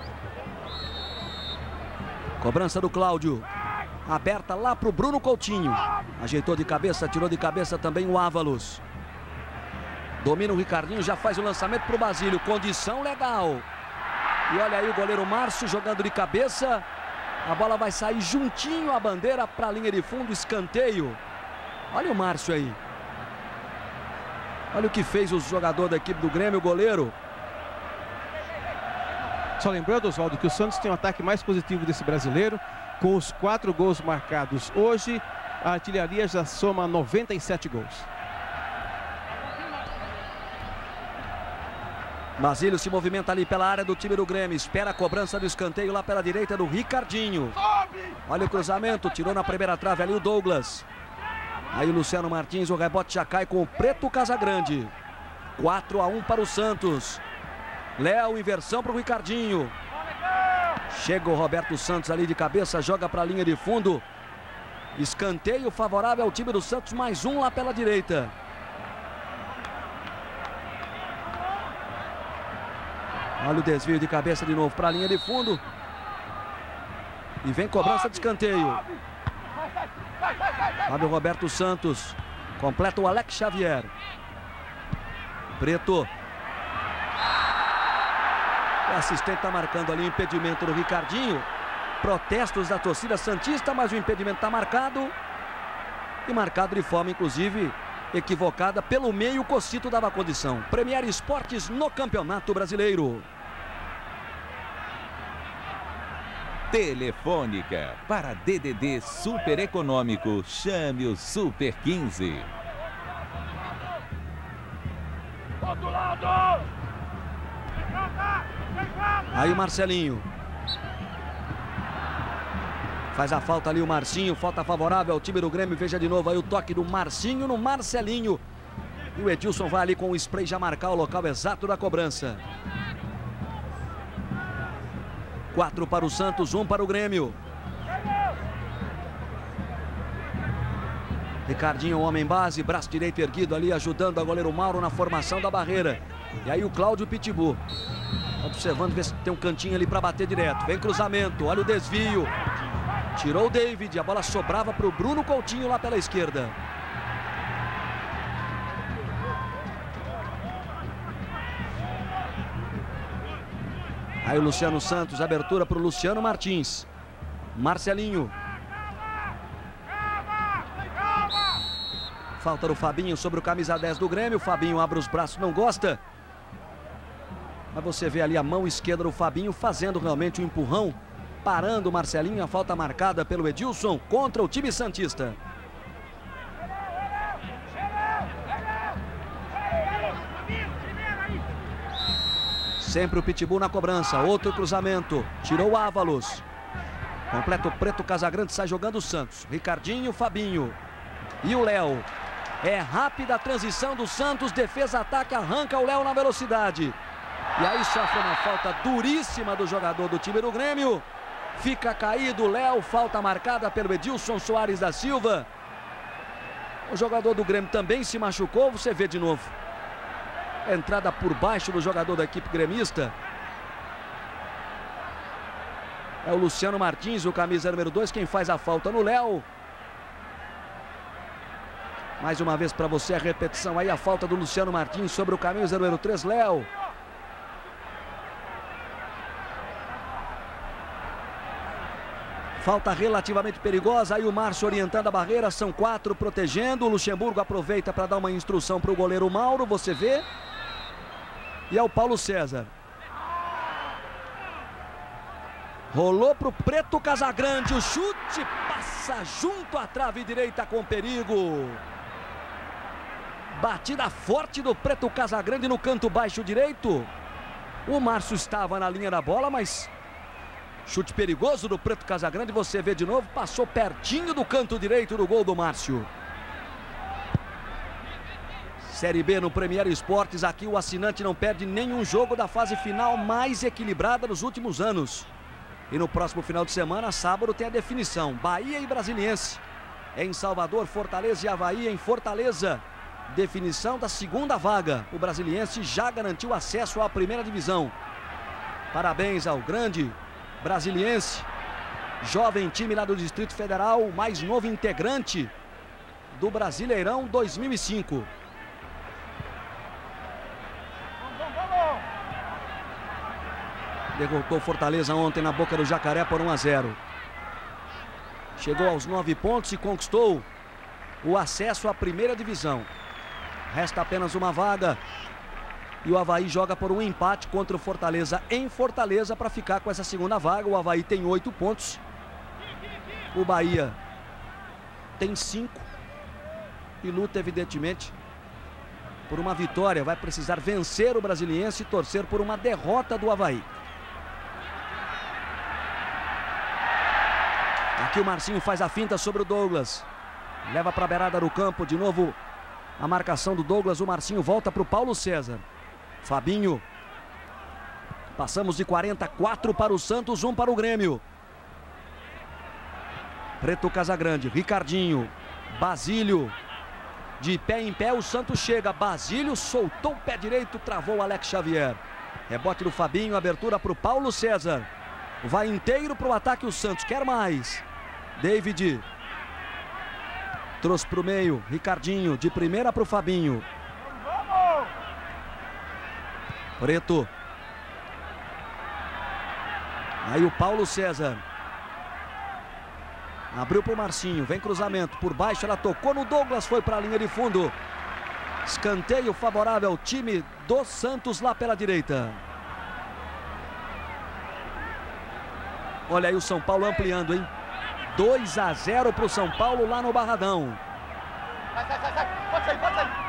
Cobrança do Cláudio. Aberta lá para o Bruno Coutinho. Ajeitou de cabeça, tirou de cabeça também o Ávalos. Domina o Ricardinho, já faz o lançamento para o Basílio. Condição legal. E olha aí o goleiro Márcio jogando de cabeça. A bola vai sair juntinho à bandeira para a linha de fundo, escanteio. Olha o Márcio aí. Olha o que fez o jogador da equipe do Grêmio, o goleiro. Só lembrando, Oswaldo, que o Santos tem um ataque mais positivo desse brasileiro. Com os quatro gols marcados hoje, a artilharia já soma noventa e sete gols. Basílio se movimenta ali pela área do time do Grêmio. Espera a cobrança do escanteio lá pela direita do Ricardinho. Olha o cruzamento, tirou na primeira trave ali o Douglas. Aí o Luciano Martins, o rebote já cai com o Preto Casagrande. quatro a um para o Santos. Léo, inversão para o Ricardinho. Chega o Roberto Santos ali de cabeça, joga para a linha de fundo. Escanteio favorável ao time do Santos, mais um lá pela direita. Olha o desvio de cabeça de novo para a linha de fundo. E vem cobrança de escanteio. Abre o Roberto Santos. Completa o Alex Xavier. Preto. O assistente está marcando ali o impedimento do Ricardinho. Protestos da torcida santista, mas o impedimento está marcado. E marcado de forma, inclusive, equivocada. Pelo meio, o Cocito dava condição. Premier Esportes no Campeonato Brasileiro. Telefônica. Para D D D super econômico, chame o Super quinze. Outro lado! Aí o Marcelinho. Faz a falta ali o Marcinho, falta favorável ao time do Grêmio. Veja de novo aí o toque do Marcinho no Marcelinho. E o Edilson vai ali com o spray já marcar o local exato da cobrança. Quatro para o Santos, um para o Grêmio. Ricardinho, homem base, braço direito erguido ali, ajudando a goleiro Mauro na formação da barreira. E aí o Cláudio Pitbull. Observando, ver se tem um cantinho ali para bater direto. Vem cruzamento, olha o desvio. Tirou o David, a bola sobrava para o Bruno Coutinho lá pela esquerda. Aí o Luciano Santos, abertura para o Luciano Martins. Marcelinho. Falta do Fabinho sobre o camisa dez do Grêmio. O Fabinho abre os braços, não gosta. Mas você vê ali a mão esquerda do Fabinho fazendo realmente um empurrão. Parando o Marcelinho, a falta marcada pelo Edilson contra o time santista. Sempre o Pitbull na cobrança. Outro cruzamento. Tirou o Ávalos. Completa o Preto Casagrande, sai jogando o Santos. Ricardinho, Fabinho. E o Léo. É rápida a transição do Santos. Defesa-ataque, arranca o Léo na velocidade. E aí sofre uma falta duríssima do jogador do time do Grêmio. Fica caído o Léo. Falta marcada pelo Edilson Soares da Silva. O jogador do Grêmio também se machucou. Você vê de novo. Entrada por baixo do jogador da equipe gremista. É o Luciano Martins, o camisa número dois, quem faz a falta no Léo. Mais uma vez para você a repetição aí, a falta do Luciano Martins sobre o camisa número três, Léo. Falta relativamente perigosa, aí o Márcio orientando a barreira, são quatro protegendo. O Luxemburgo aproveita para dar uma instrução para o goleiro Mauro, você vê. E é o Paulo César. Rolou para o Preto Casagrande, o chute passa junto à trave direita com perigo. Batida forte do Preto Casagrande no canto baixo direito. O Márcio estava na linha da bola, mas chute perigoso do Preto Casagrande, você vê de novo, passou pertinho do canto direito do gol do Márcio. Série B no Premier Esportes, aqui o assinante não perde nenhum jogo da fase final mais equilibrada dos últimos anos. E no próximo final de semana, sábado, tem a definição. Bahia e Brasiliense. Em Salvador, Fortaleza e Avaí em Fortaleza. Definição da segunda vaga. O Brasiliense já garantiu acesso à primeira divisão. Parabéns ao grande Brasiliense. Jovem time lá do Distrito Federal, o mais novo integrante do Brasileirão dois mil e cinco. Derrotou Fortaleza ontem na Boca do Jacaré por um a zero. Chegou aos nove pontos e conquistou o acesso à primeira divisão. Resta apenas uma vaga. E o Avaí joga por um empate contra o Fortaleza em Fortaleza para ficar com essa segunda vaga. O Avaí tem oito pontos. O Bahia tem cinco. E luta, evidentemente, por uma vitória. Vai precisar vencer o Brasiliense e torcer por uma derrota do Avaí. Aqui o Marcinho faz a finta sobre o Douglas. Leva para a beirada do campo. De novo a marcação do Douglas. O Marcinho volta para o Paulo César. Fabinho. Passamos de quarenta e quatro para o Santos, um para o Grêmio. Preto Casagrande. Ricardinho. Basílio. De pé em pé o Santos chega. Basílio soltou o pé direito. Travou o Alex Xavier. Rebote do Fabinho. Abertura para o Paulo César. Vai inteiro para o ataque o Santos. Quer mais. David trouxe para o meio, Ricardinho de primeira para o Fabinho. Preto. Aí o Paulo César. Abriu para o Marcinho, vem cruzamento por baixo, ela tocou no Douglas, foi para a linha de fundo. Escanteio favorável ao time do Santos lá pela direita. Olha aí o São Paulo ampliando, hein? dois a zero para o São Paulo lá no Barradão. Sai, sai, sai, sai. Pode sair, pode sair.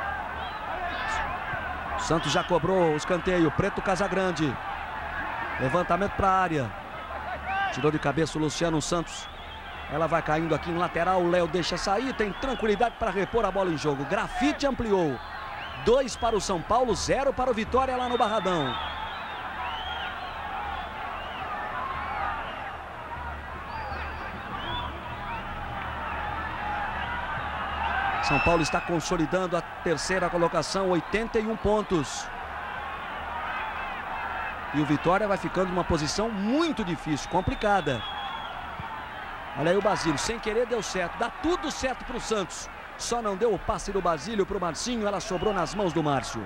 O Santos já cobrou o escanteio. Preto Casagrande. Levantamento para a área. Tirou de cabeça o Luciano Santos. Ela vai caindo aqui no lateral. O Léo deixa sair. Tem tranquilidade para repor a bola em jogo. Grafite ampliou. dois para o São Paulo, zero para o Vitória lá no Barradão. São Paulo está consolidando a terceira colocação, oitenta e um pontos. E o Vitória vai ficando numa posição muito difícil, complicada. Olha aí o Basílio, sem querer deu certo, dá tudo certo para o Santos. Só não deu o passe do Basílio para o Marcinho, ela sobrou nas mãos do Márcio.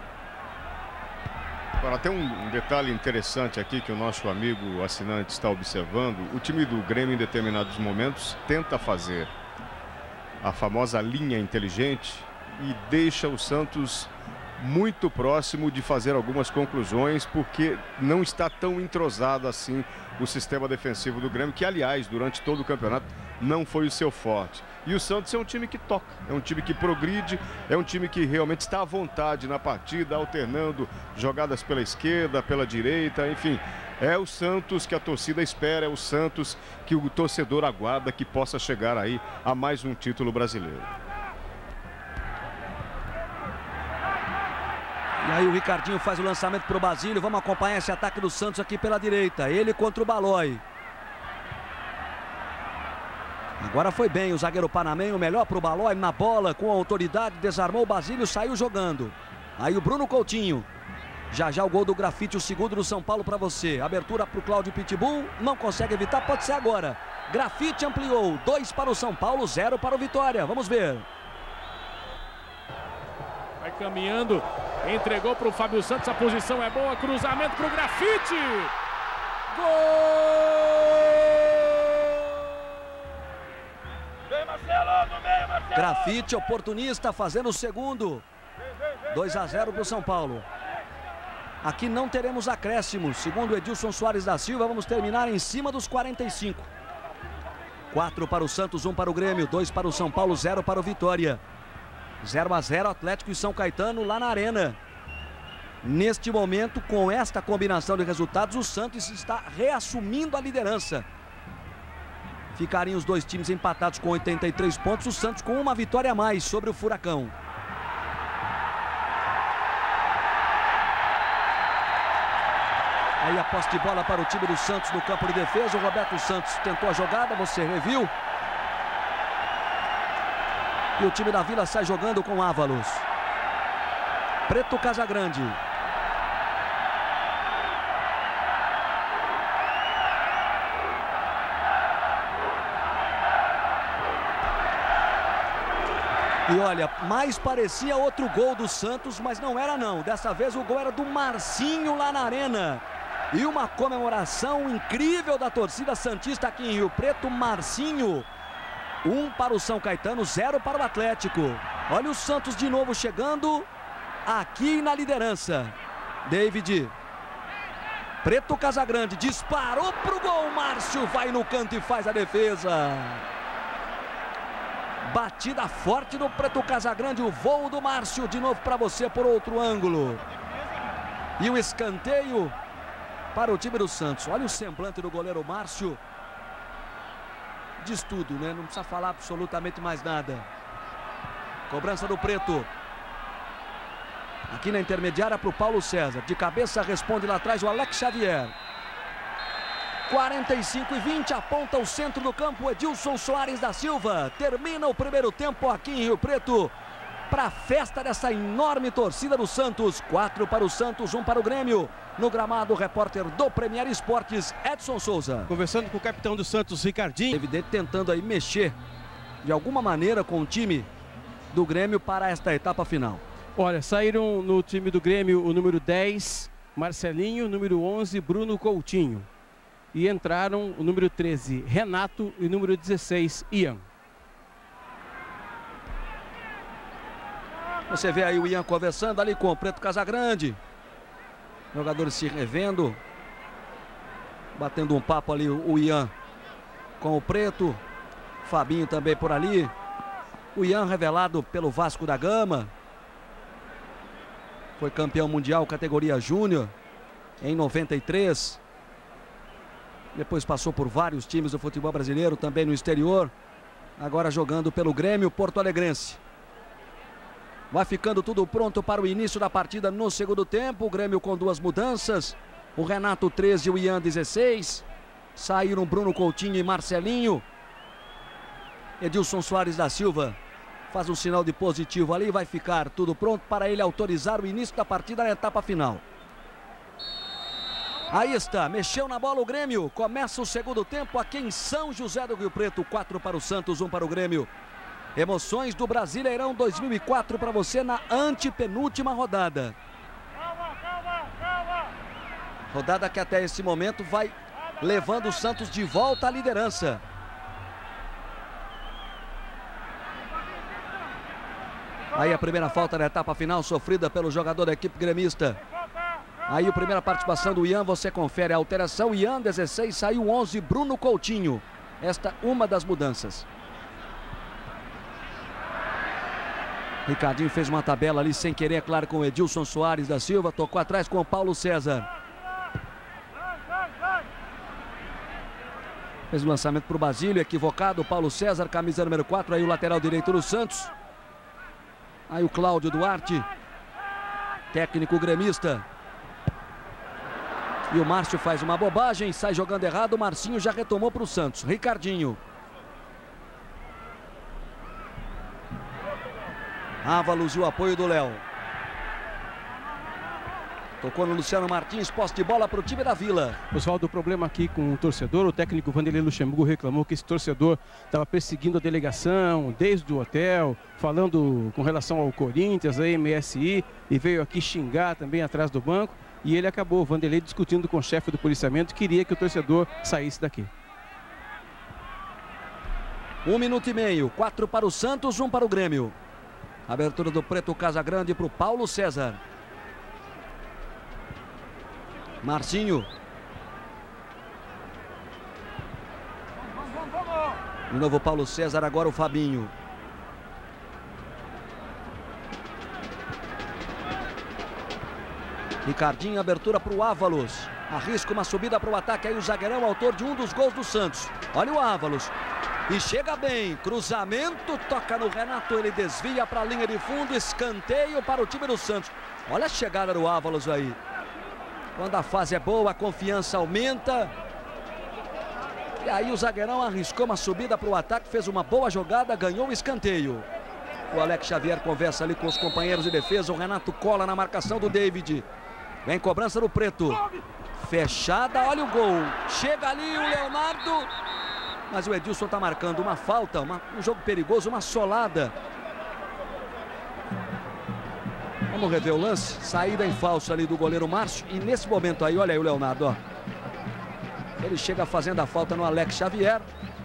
Agora tem um detalhe interessante aqui que o nosso amigo assinante está observando. O time do Grêmio em determinados momentos tenta fazer a famosa linha inteligente e deixa o Santos muito próximo de fazer algumas conclusões, porque não está tão entrosado assim o sistema defensivo do Grêmio, que aliás durante todo o campeonato não foi o seu forte. E o Santos é um time que toca, é um time que progride, é um time que realmente está à vontade na partida, alternando jogadas pela esquerda, pela direita, enfim. É o Santos que a torcida espera, é o Santos que o torcedor aguarda que possa chegar aí a mais um título brasileiro. E aí o Ricardinho faz o lançamento para o Basílio. Vamos acompanhar esse ataque do Santos aqui pela direita. Ele contra o Balói. Agora foi bem o zagueiro panamenho, melhor para o Balói na bola, com autoridade, desarmou o Basílio, saiu jogando. Aí o Bruno Coutinho. Já já o gol do Grafite, o segundo do São Paulo para você. Abertura para o Cláudio Pitbull, não consegue evitar, pode ser agora. Grafite ampliou, dois para o São Paulo, zero para o Vitória. Vamos ver. Vai caminhando, entregou para o Fábio Santos, a posição é boa, cruzamento para o Grafite. Gol! Grafite, oportunista, fazendo o segundo. dois a zero para o São Paulo. Aqui não teremos acréscimos. Segundo Edilson Soares da Silva, vamos terminar em cima dos quarenta e cinco. quatro para o Santos, um para o Grêmio, dois para o São Paulo, zero para o Vitória. zero a zero Atlético e São Caetano lá na Arena. Neste momento, com esta combinação de resultados, o Santos está reassumindo a liderança. Ficariam os dois times empatados com oitenta e três pontos, o Santos com uma vitória a mais sobre o Furacão. Aí a posse de bola para o time do Santos no campo de defesa. O Roberto Santos tentou a jogada, você reviu. E o time da Vila sai jogando com Ávalos. Preto Casagrande. E olha, mais parecia outro gol do Santos, mas não era não. Dessa vez o gol era do Marcinho lá na Arena. E uma comemoração incrível da torcida santista aqui em Rio Preto. Marcinho, um para o São Caetano, zero para o Atlético. Olha o Santos de novo chegando aqui na liderança. David. Preto Casagrande disparou pro gol. Márcio vai no canto e faz a defesa. Batida forte do Preto Casagrande, o voo do Márcio, de novo para você por outro ângulo. E o escanteio para o time do Santos. Olha o semblante do goleiro Márcio. Diz tudo, né? Não precisa falar absolutamente mais nada. Cobrança do Preto. Aqui na intermediária para o Paulo César. De cabeça responde lá atrás o Alex Xavier. quarenta e cinco e vinte, aponta o centro do campo, Edilson Soares da Silva. Termina o primeiro tempo aqui em Rio Preto, para a festa dessa enorme torcida do Santos. Quatro para o Santos, um para o Grêmio. No gramado, o repórter do Premier Esportes, Edson Souza. Conversando com o capitão do Santos, Ricardinho. Evidente, tentando aí mexer de alguma maneira com o time do Grêmio para esta etapa final. Olha, saíram no time do Grêmio o número dez, Marcelinho, número onze, Bruno Coutinho. E entraram o número treze, Renato, e o número dezesseis, Ian. Você vê aí o Ian conversando ali com o Preto Casagrande. Jogadores se revendo. Batendo um papo ali o Ian com o Preto. Fabinho também por ali. O Ian revelado pelo Vasco da Gama. Foi campeão mundial categoria júnior em noventa e três. Depois passou por vários times do futebol brasileiro, também no exterior. Agora jogando pelo Grêmio Porto Alegrense. Vai ficando tudo pronto para o início da partida no segundo tempo. O Grêmio com duas mudanças. O Renato treze e o Ian dezesseis. Saíram Bruno Coutinho e Marcelinho. Edilson Soares da Silva faz um sinal de positivo ali. Vai ficar tudo pronto para ele autorizar o início da partida na etapa final. Aí está, mexeu na bola o Grêmio. Começa o segundo tempo aqui em São José do Rio Preto. Quatro para o Santos, um para o Grêmio. Emoções do Brasileirão dois mil e quatro para você na antepenúltima rodada. Rodada que até esse momento vai levando o Santos de volta à liderança. Aí a primeira falta da etapa final sofrida pelo jogador da equipe gremista. Aí a primeira participação do Ian, você confere a alteração. Ian dezesseis, saiu onze, Bruno Coutinho. Esta uma das mudanças. Ricardinho fez uma tabela ali sem querer, é claro, com o Edilson Soares da Silva. Tocou atrás com o Paulo César. Fez o lançamento para o Basílio, equivocado. O Paulo César, camisa número quatro, aí o lateral direito do Santos. Aí o Cláudio Duarte, técnico gremista. E o Márcio faz uma bobagem, sai jogando errado. O Marcinho já retomou para o Santos. Ricardinho. Ávalos e o apoio do Léo. Tocou no Luciano Martins, posse de bola para o time da Vila. Oswaldo, o problema aqui com o torcedor, o técnico Vanderlei Luxemburgo reclamou que esse torcedor estava perseguindo a delegação desde o hotel, falando com relação ao Corinthians, a M S I, e veio aqui xingar também atrás do banco. E ele acabou, o Vanderlei, discutindo com o chefe do policiamento, queria que o torcedor saísse daqui. Um minuto e meio, quatro para o Santos, um para o Grêmio. Abertura do Preto Casagrande para o Paulo César. Marcinho. De novo Paulo César, agora o Fabinho. Ricardinho, abertura para o Ávalos. Arrisca uma subida para o ataque, aí o zagueirão, autor de um dos gols do Santos. Olha o Ávalos. E chega bem, cruzamento, toca no Renato, ele desvia para a linha de fundo, escanteio para o time do Santos. Olha a chegada do Ávalos aí. Quando a fase é boa, a confiança aumenta. E aí o zagueirão arriscou uma subida para o ataque, fez uma boa jogada, ganhou o escanteio. O Alex Xavier conversa ali com os companheiros de defesa, o Renato cola na marcação do David. Vem cobrança do Preto. Fechada, olha o gol. Chega ali o Leonardo. Mas o Edilson está marcando uma falta, uma, um jogo perigoso, uma solada. Vamos rever o lance. Saída em falso ali do goleiro Márcio. E nesse momento aí, olha aí o Leonardo, ó. Ele chega fazendo a falta no Alex Xavier.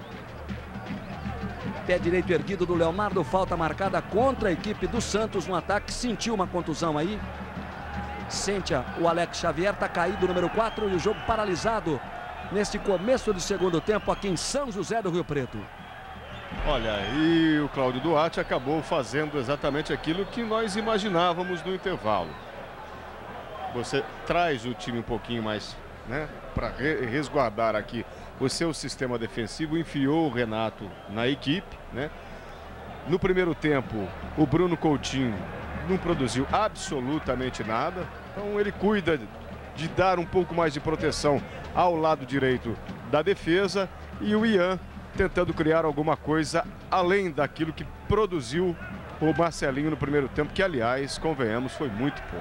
Pé direito erguido do Leonardo. Falta marcada contra a equipe do Santos no ataque. Sentiu uma contusão aí. Sente o Alex Xavier, está caído o número quatro e o jogo paralisado neste começo de segundo tempo aqui em São José do Rio Preto. Olha, e o Cláudio Duarte acabou fazendo exatamente aquilo que nós imaginávamos no intervalo. Você traz o time um pouquinho mais, né, para resguardar aqui o seu sistema defensivo, enfiou o Renato na equipe, né? No primeiro tempo, o Bruno Coutinho não produziu absolutamente nada, então ele cuida de dar um pouco mais de proteção ao lado direito da defesa, e o Ian tentando criar alguma coisa além daquilo que produziu o Marcelinho no primeiro tempo, que, aliás, convenhamos, foi muito pouco.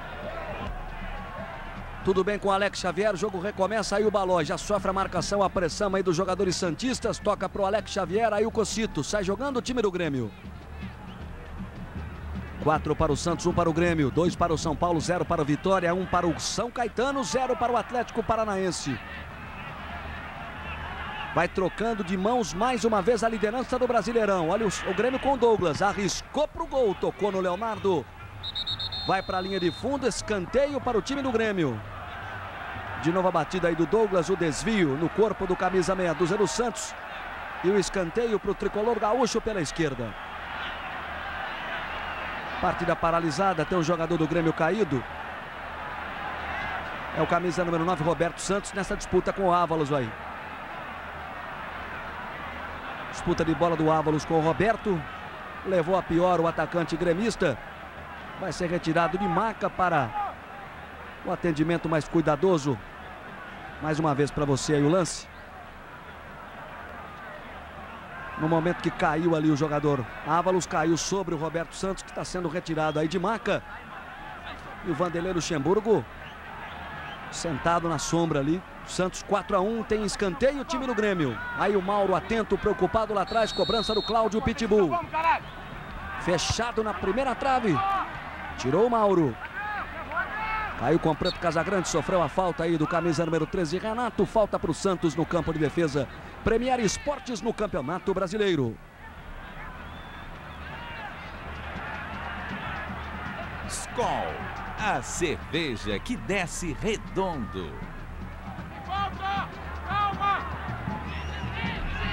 Tudo bem com o Alex Xavier, o jogo recomeça, aí o Balói já sofre a marcação, a pressão aí dos jogadores santistas, toca para o Alex Xavier, aí o Cocito, sai jogando o time do Grêmio. Quatro para o Santos, um para o Grêmio, dois para o São Paulo, zero para o Vitória, um para o São Caetano, zero para o Atlético Paranaense. Vai trocando de mãos mais uma vez a liderança do Brasileirão. Olha o, o Grêmio com o Douglas, arriscou para o gol, tocou no Leonardo. Vai para a linha de fundo, escanteio para o time do Grêmio. De novo a batida aí do Douglas, o desvio no corpo do camisa meia dúzia do Santos. E o escanteio para o tricolor gaúcho pela esquerda. Partida paralisada, tem o jogador do Grêmio caído. É o camisa número nove, Roberto Santos, nessa disputa com o Ávalos aí. Disputa de bola do Ávalos com o Roberto. Levou a pior o atacante gremista. Vai ser retirado de maca para o atendimento mais cuidadoso. Mais uma vez para você aí o lance. No momento que caiu ali o jogador Ávalos, caiu sobre o Roberto Santos, que está sendo retirado aí de maca. E o Vanderlei Luxemburgo sentado na sombra ali. Santos quatro a um, tem escanteio o time do Grêmio. Aí o Mauro atento, preocupado lá atrás, cobrança do Cláudio Pitbull. Fechado na primeira trave. Tirou o Mauro. Caiu com o Preto Casagrande, sofreu a falta aí do camisa número treze, Renato. Falta para o Santos no campo de defesa. Premier Esportes no Campeonato Brasileiro. Skol, a cerveja que desce redondo. Volta! Calma!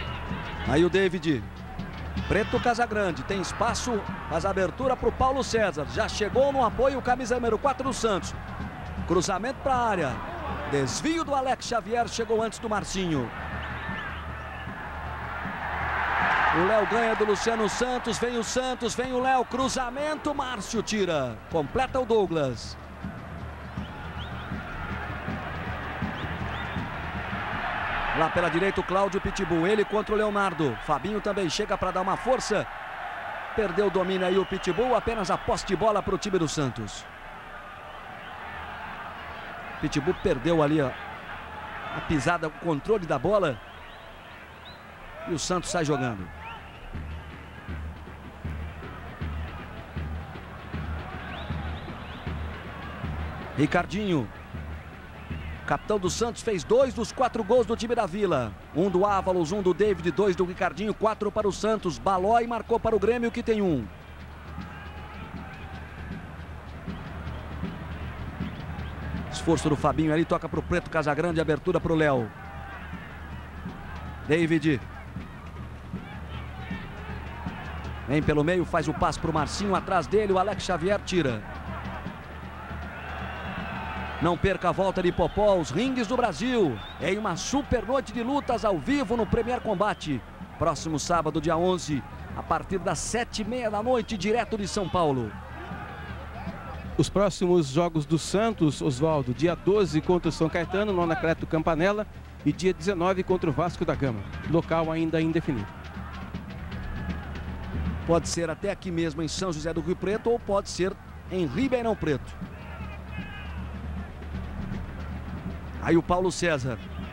Aí o David. Preto Casagrande tem espaço, faz abertura para o Paulo César. Já chegou no apoio o camisa número quatro do Santos. Cruzamento para a área. Desvio do Alex Xavier, chegou antes do Marcinho. O Léo ganha do Luciano Santos, vem o Santos, vem o Léo, cruzamento, Márcio tira. Completa o Douglas. Lá pela direita o Cláudio Pitbull, ele contra o Leonardo. Fabinho também chega para dar uma força. Perdeu o domínio aí o Pitbull, apenas a posse de bola para o time do Santos. Pitbull perdeu ali a, a pisada, o controle da bola. E o Santos sai jogando. Ricardinho. Capitão do Santos fez dois dos quatro gols do time da Vila. Um do Ávalos, um do David, dois do Ricardinho, quatro para o Santos. Balói marcou para o Grêmio, que tem um. Esforço do Fabinho ali, toca para o Preto Casagrande, abertura para o Léo. David. Vem pelo meio, faz o passe para o Marcinho, atrás dele o Alex Xavier tira. Não perca a volta de Popó, os ringues do Brasil, em uma super noite de lutas ao vivo no Premier Combate. Próximo sábado, dia onze, a partir das sete e meia da noite, direto de São Paulo. Os próximos jogos do Santos, Oswaldo, dia doze contra o São Caetano, no Anacleto Campanella, e dia dezenove contra o Vasco da Gama. Local ainda indefinido. Pode ser até aqui mesmo em São José do Rio Preto ou pode ser em Ribeirão Preto. Aí o Paulo César.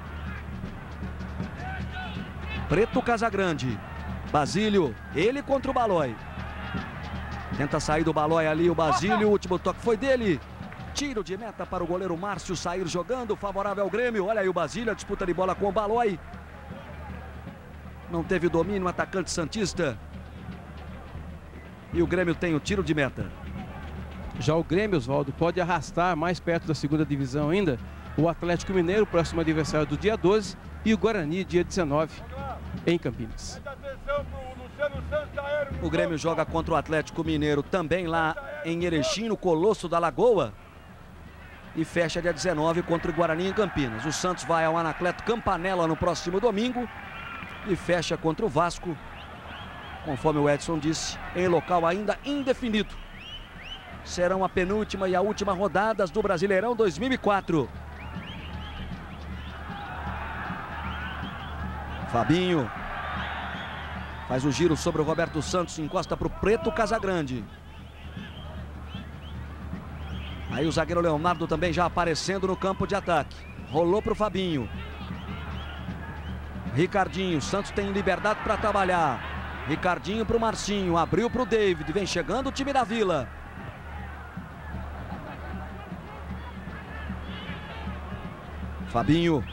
Preto Casagrande. Basílio, ele contra o Balói. Tenta sair do Balói ali o Basílio, o último toque foi dele. Tiro de meta para o goleiro Márcio sair jogando, favorável ao Grêmio. Olha aí o Basílio, a disputa de bola com o Balói. Não teve domínio o atacante santista. E o Grêmio tem o tiro de meta. Já o Grêmio, Oswaldo, pode arrastar mais perto da segunda divisão ainda o Atlético Mineiro, próximo adversário do dia doze, e o Guarani, dia dezenove, em Campinas. O Grêmio joga contra o Atlético Mineiro também lá em Erechim, no Colosso da Lagoa. E fecha dia dezenove contra o Guarani em Campinas. O Santos vai ao Anacleto Campanella no próximo domingo e fecha contra o Vasco, conforme o Edson disse, em local ainda indefinido. Serão a penúltima e a última rodadas do Brasileirão dois mil e quatro. Fabinho faz o giro sobre o Roberto Santos, encosta para o Preto Casagrande. Aí o zagueiro Leonardo também já aparecendo no campo de ataque. Rolou para o Fabinho. Ricardinho, Santos tem liberdade para trabalhar. Ricardinho para o Marcinho, abriu para o David, vem chegando o time da Vila. Fabinho.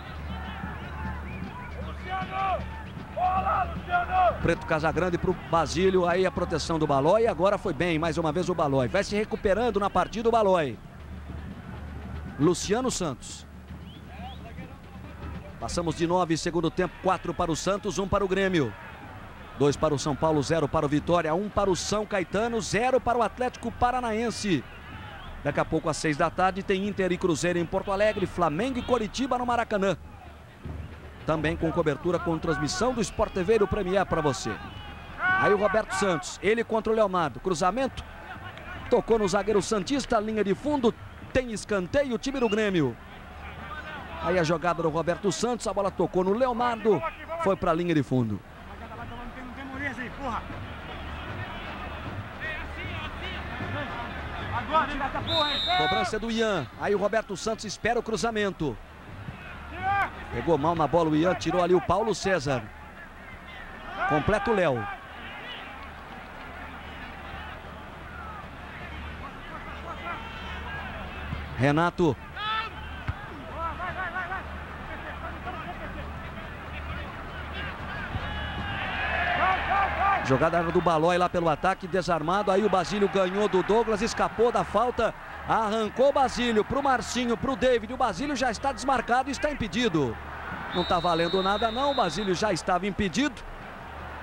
Preto Casagrande para o Basílio, aí a proteção do Balói, agora foi bem, mais uma vez o Balói. Vai se recuperando na partida o Balói. Luciano Santos. Passamos de nove, segundo tempo, quatro para o Santos, um para o Grêmio. dois para o São Paulo, zero para o Vitória, um para o São Caetano, zero para o Atlético Paranaense. Daqui a pouco às seis da tarde tem Inter e Cruzeiro em Porto Alegre, Flamengo e Coritiba no Maracanã. Também com cobertura com transmissão do Sport T V e do Premier para você. Aí o Roberto Santos, ele contra o Leonardo, cruzamento, tocou no zagueiro santista, linha de fundo, tem escanteio, o time do Grêmio. Aí a jogada do Roberto Santos, a bola tocou no Leonardo, foi para a linha de fundo. Cobrança do Ian, aí o Roberto Santos espera o cruzamento. Pegou mal na bola o Ian, tirou ali o Paulo César. Completa o Léo. Renato. Jogada do Balói lá pelo ataque, desarmado. Aí o Basílio ganhou do Douglas, escapou da falta. Arrancou o Basílio para o Marcinho, para o David. O Basílio já está desmarcado e está impedido. Não está valendo nada não, o Basílio já estava impedido.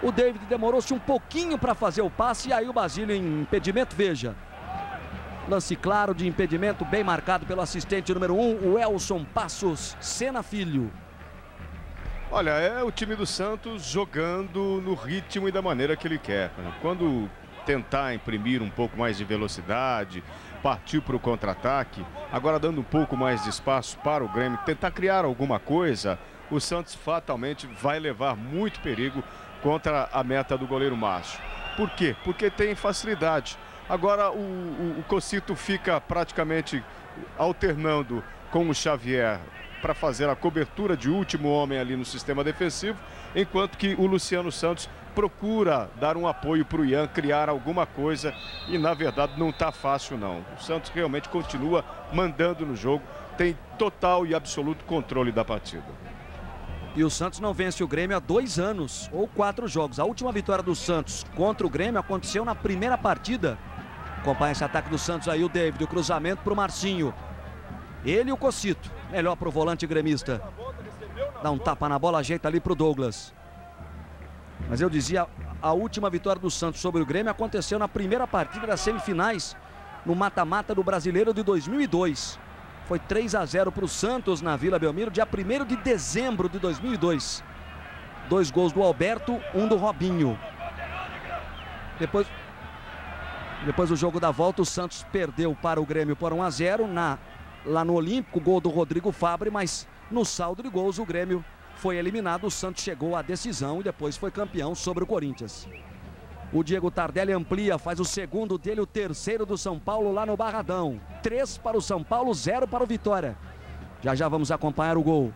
O David demorou-se um pouquinho para fazer o passe e aí o Basílio em impedimento, veja. Lance claro de impedimento, bem marcado pelo assistente número um, o Elson Passos Sena Filho. Olha, é o time do Santos jogando no ritmo e da maneira que ele quer. Quando tentar imprimir um pouco mais de velocidade, partir para o contra-ataque, agora dando um pouco mais de espaço para o Grêmio, tentar criar alguma coisa, o Santos fatalmente vai levar muito perigo contra a meta do goleiro Márcio. Por quê? Porque tem facilidade. Agora o, o, o Cocito fica praticamente alternando com o Xavier para fazer a cobertura de último homem ali no sistema defensivo, enquanto que o Luciano Santos procura dar um apoio para o Ian, criar alguma coisa, e na verdade não está fácil não. O Santos realmente continua mandando no jogo, tem total e absoluto controle da partida. E o Santos não vence o Grêmio há dois anos, ou quatro jogos. A última vitória do Santos contra o Grêmio aconteceu na primeira partida. Acompanha esse ataque do Santos aí o David, o cruzamento para o Marcinho. Ele e o Cocito, melhor para o volante gremista. Dá um tapa na bola, ajeita ali para o Douglas. Mas eu dizia, a última vitória do Santos sobre o Grêmio aconteceu na primeira partida das semifinais, no mata-mata do Brasileiro de dois mil e dois. Foi três a zero para o Santos na Vila Belmiro, dia primeiro de dezembro de dois mil e dois. Dois gols do Alberto, um do Robinho. Depois, depois do jogo da volta, o Santos perdeu para o Grêmio por um a zero na, lá no Olímpico, gol do Rodrigo Fabre, mas no saldo de gols o Grêmio foi eliminado. O Santos chegou à decisão e depois foi campeão sobre o Corinthians. O Diego Tardelli amplia, faz o segundo dele, o terceiro do São Paulo lá no Barradão. Três para o São Paulo, zero para o Vitória. Já já vamos acompanhar o gol.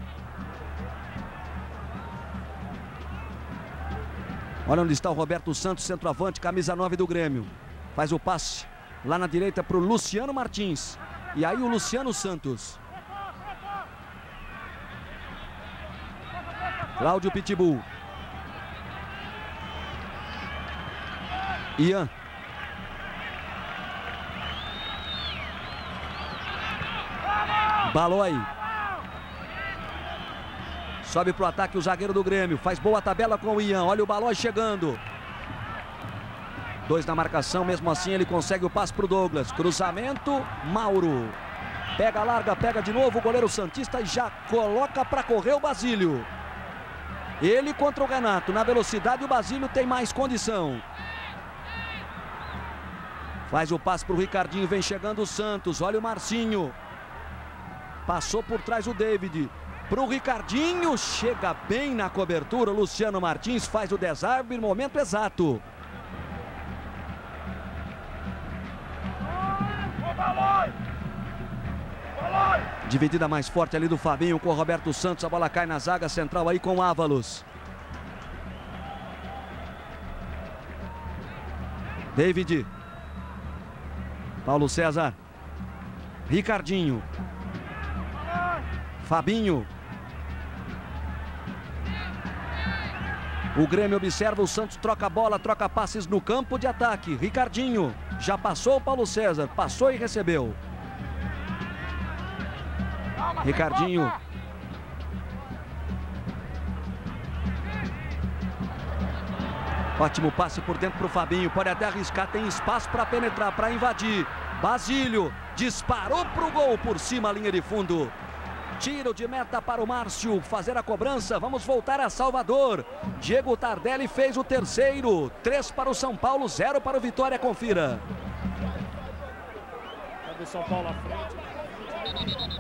Olha onde está o Roberto Santos, centroavante, camisa nove do Grêmio. Faz o passe lá na direita para o Luciano Martins. E aí o Luciano Santos. Cláudio Pitbull. Ian. Balou aí. Sobe para o ataque o zagueiro do Grêmio. Faz boa tabela com o Ian. Olha o Balói chegando. Dois na marcação. Mesmo assim ele consegue o passe para o Douglas. Cruzamento. Mauro. Pega, larga, pega de novo o goleiro santista e já coloca para correr o Basílio. Ele contra o Renato. Na velocidade o Basílio tem mais condição. Faz o passe para o Ricardinho, vem chegando o Santos, olha o Marcinho. Passou por trás o David. Para o Ricardinho, chega bem na cobertura, o Luciano Martins faz o desarme no momento exato. Dividida mais forte ali do Fabinho com o Roberto Santos, a bola cai na zaga central aí com o Ávalos. David. Paulo César. Ricardinho. Fabinho. O Grêmio observa, o Santos troca a bola, troca passes no campo de ataque. Ricardinho. Já passou o Paulo César, passou e recebeu. Ricardinho. Ótimo passe por dentro para o Fabinho, pode até arriscar, tem espaço para penetrar, para invadir. Basílio disparou para o gol por cima, a linha de fundo. Tiro de meta para o Márcio fazer a cobrança. Vamos voltar a Salvador. Diego Tardelli fez o terceiro. Três para o São Paulo, zero para o Vitória. Confira. É do São Paulo à frente.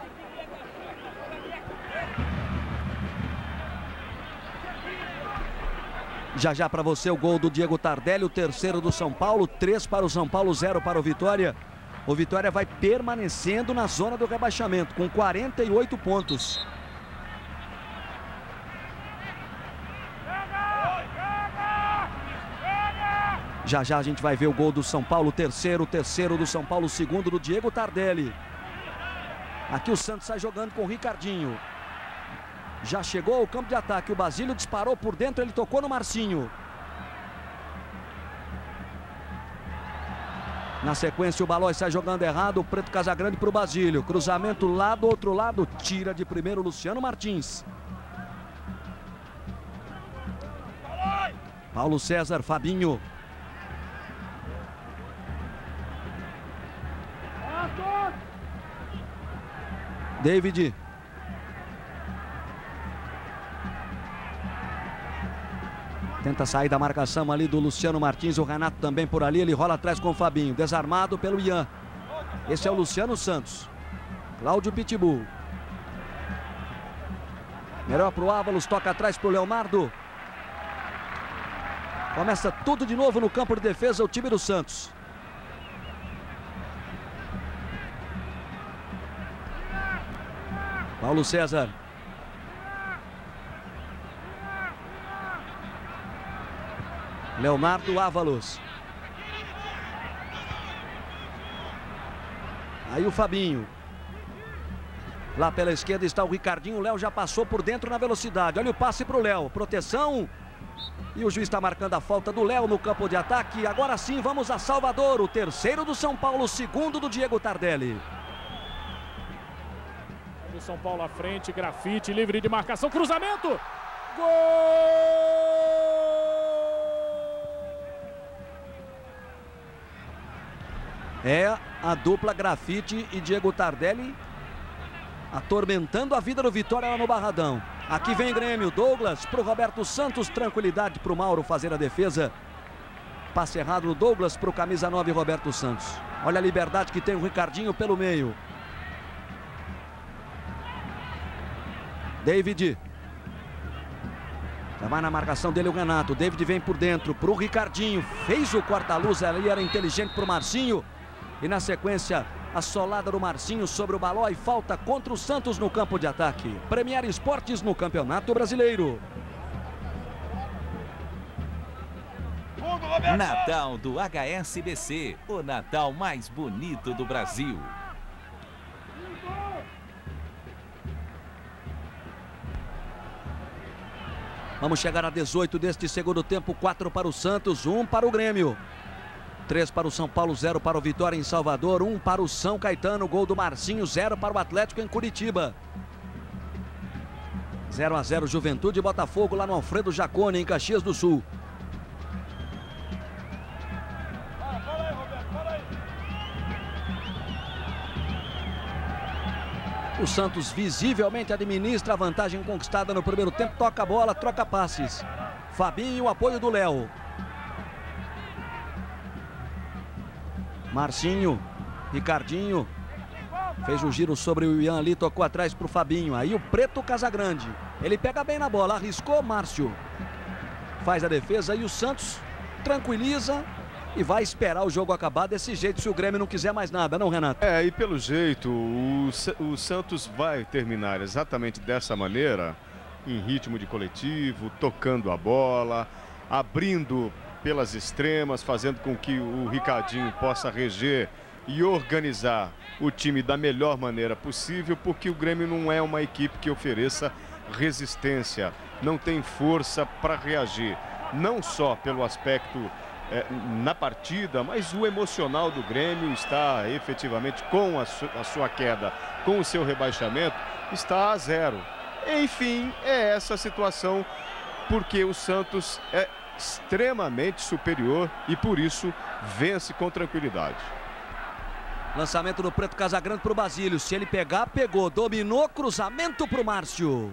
Já já para você o gol do Diego Tardelli, o terceiro do São Paulo. Três para o São Paulo, zero para o Vitória. O Vitória vai permanecendo na zona do rebaixamento, com quarenta e oito pontos. Já já a gente vai ver o gol do São Paulo, terceiro, o terceiro do São Paulo, o segundo do Diego Tardelli. Aqui o Santos sai jogando com o Ricardinho. Já chegou ao campo de ataque, o Basílio disparou por dentro, ele tocou no Marcinho. Na sequência o Balói sai jogando errado, o Preto Casagrande para o Basílio. Cruzamento lá do outro lado, tira de primeiro Luciano Martins. Paulo César, Fabinho. David. Tenta sair da marcação ali do Luciano Martins. O Renato também por ali. Ele rola atrás com o Fabinho. Desarmado pelo Ian. Esse é o Luciano Santos. Cláudio Pitbull. Melhor pro Ávalos. Toca atrás pro Leonardo. Começa tudo de novo no campo de defesa o time do Santos. Paulo César. Leonardo Ávalos. Aí o Fabinho. Lá pela esquerda está o Ricardinho. O Léo já passou por dentro na velocidade. Olha o passe para o Léo. Proteção. E o juiz está marcando a falta do Léo no campo de ataque. Agora sim, vamos a Salvador. O terceiro do São Paulo, o segundo do Diego Tardelli. O São Paulo à frente, Grafite, livre de marcação, cruzamento. Gol! É a dupla Grafite e Diego Tardelli atormentando a vida do Vitória lá no Barradão. Aqui vem Grêmio, Douglas para o Roberto Santos, tranquilidade para o Mauro fazer a defesa. Passe errado do Douglas para o camisa nove Roberto Santos. Olha a liberdade que tem o Ricardinho pelo meio. David. Já vai na marcação dele o Renato. David vem por dentro para o Ricardinho. Fez o corta-luz ali, era inteligente para o Marcinho. E na sequência, a solada do Marcinho sobre o Baló e falta contra o Santos no campo de ataque. Premier Esportes no Campeonato Brasileiro. Natal do H S B C, o Natal mais bonito do Brasil. Vamos chegar a dezoito deste segundo tempo. quatro para o Santos, um para o Grêmio. três para o São Paulo, zero para o Vitória em Salvador, um para o São Caetano, gol do Marcinho, zero para o Atlético em Curitiba. zero a zero Juventude e Botafogo lá no Alfredo Jaconi em Caxias do Sul. O Santos visivelmente administra a vantagem conquistada no primeiro tempo, toca a bola, troca passes. Fabinho, o apoio do Léo. Marcinho, Ricardinho, fez o giro sobre o Ian ali, tocou atrás para o Fabinho. Aí o Preto Casagrande, ele pega bem na bola, arriscou, Márcio. Faz a defesa e o Santos tranquiliza e vai esperar o jogo acabar desse jeito se o Grêmio não quiser mais nada, não, Renato? É, e pelo jeito o, o Santos vai terminar exatamente dessa maneira, em ritmo de coletivo, tocando a bola, abrindo pelas extremas, fazendo com que o Ricardinho possa reger e organizar o time da melhor maneira possível, porque o Grêmio não é uma equipe que ofereça resistência, não tem força para reagir, não só pelo aspecto é, na partida, mas o emocional do Grêmio está efetivamente com a, su a sua queda, com o seu rebaixamento, está a zero. Enfim, é essa a situação, porque o Santos é extremamente superior e por isso vence com tranquilidade. Lançamento do Preto Casagrande para o Basílio. Se ele pegar, pegou. Dominou, cruzamento para o Márcio.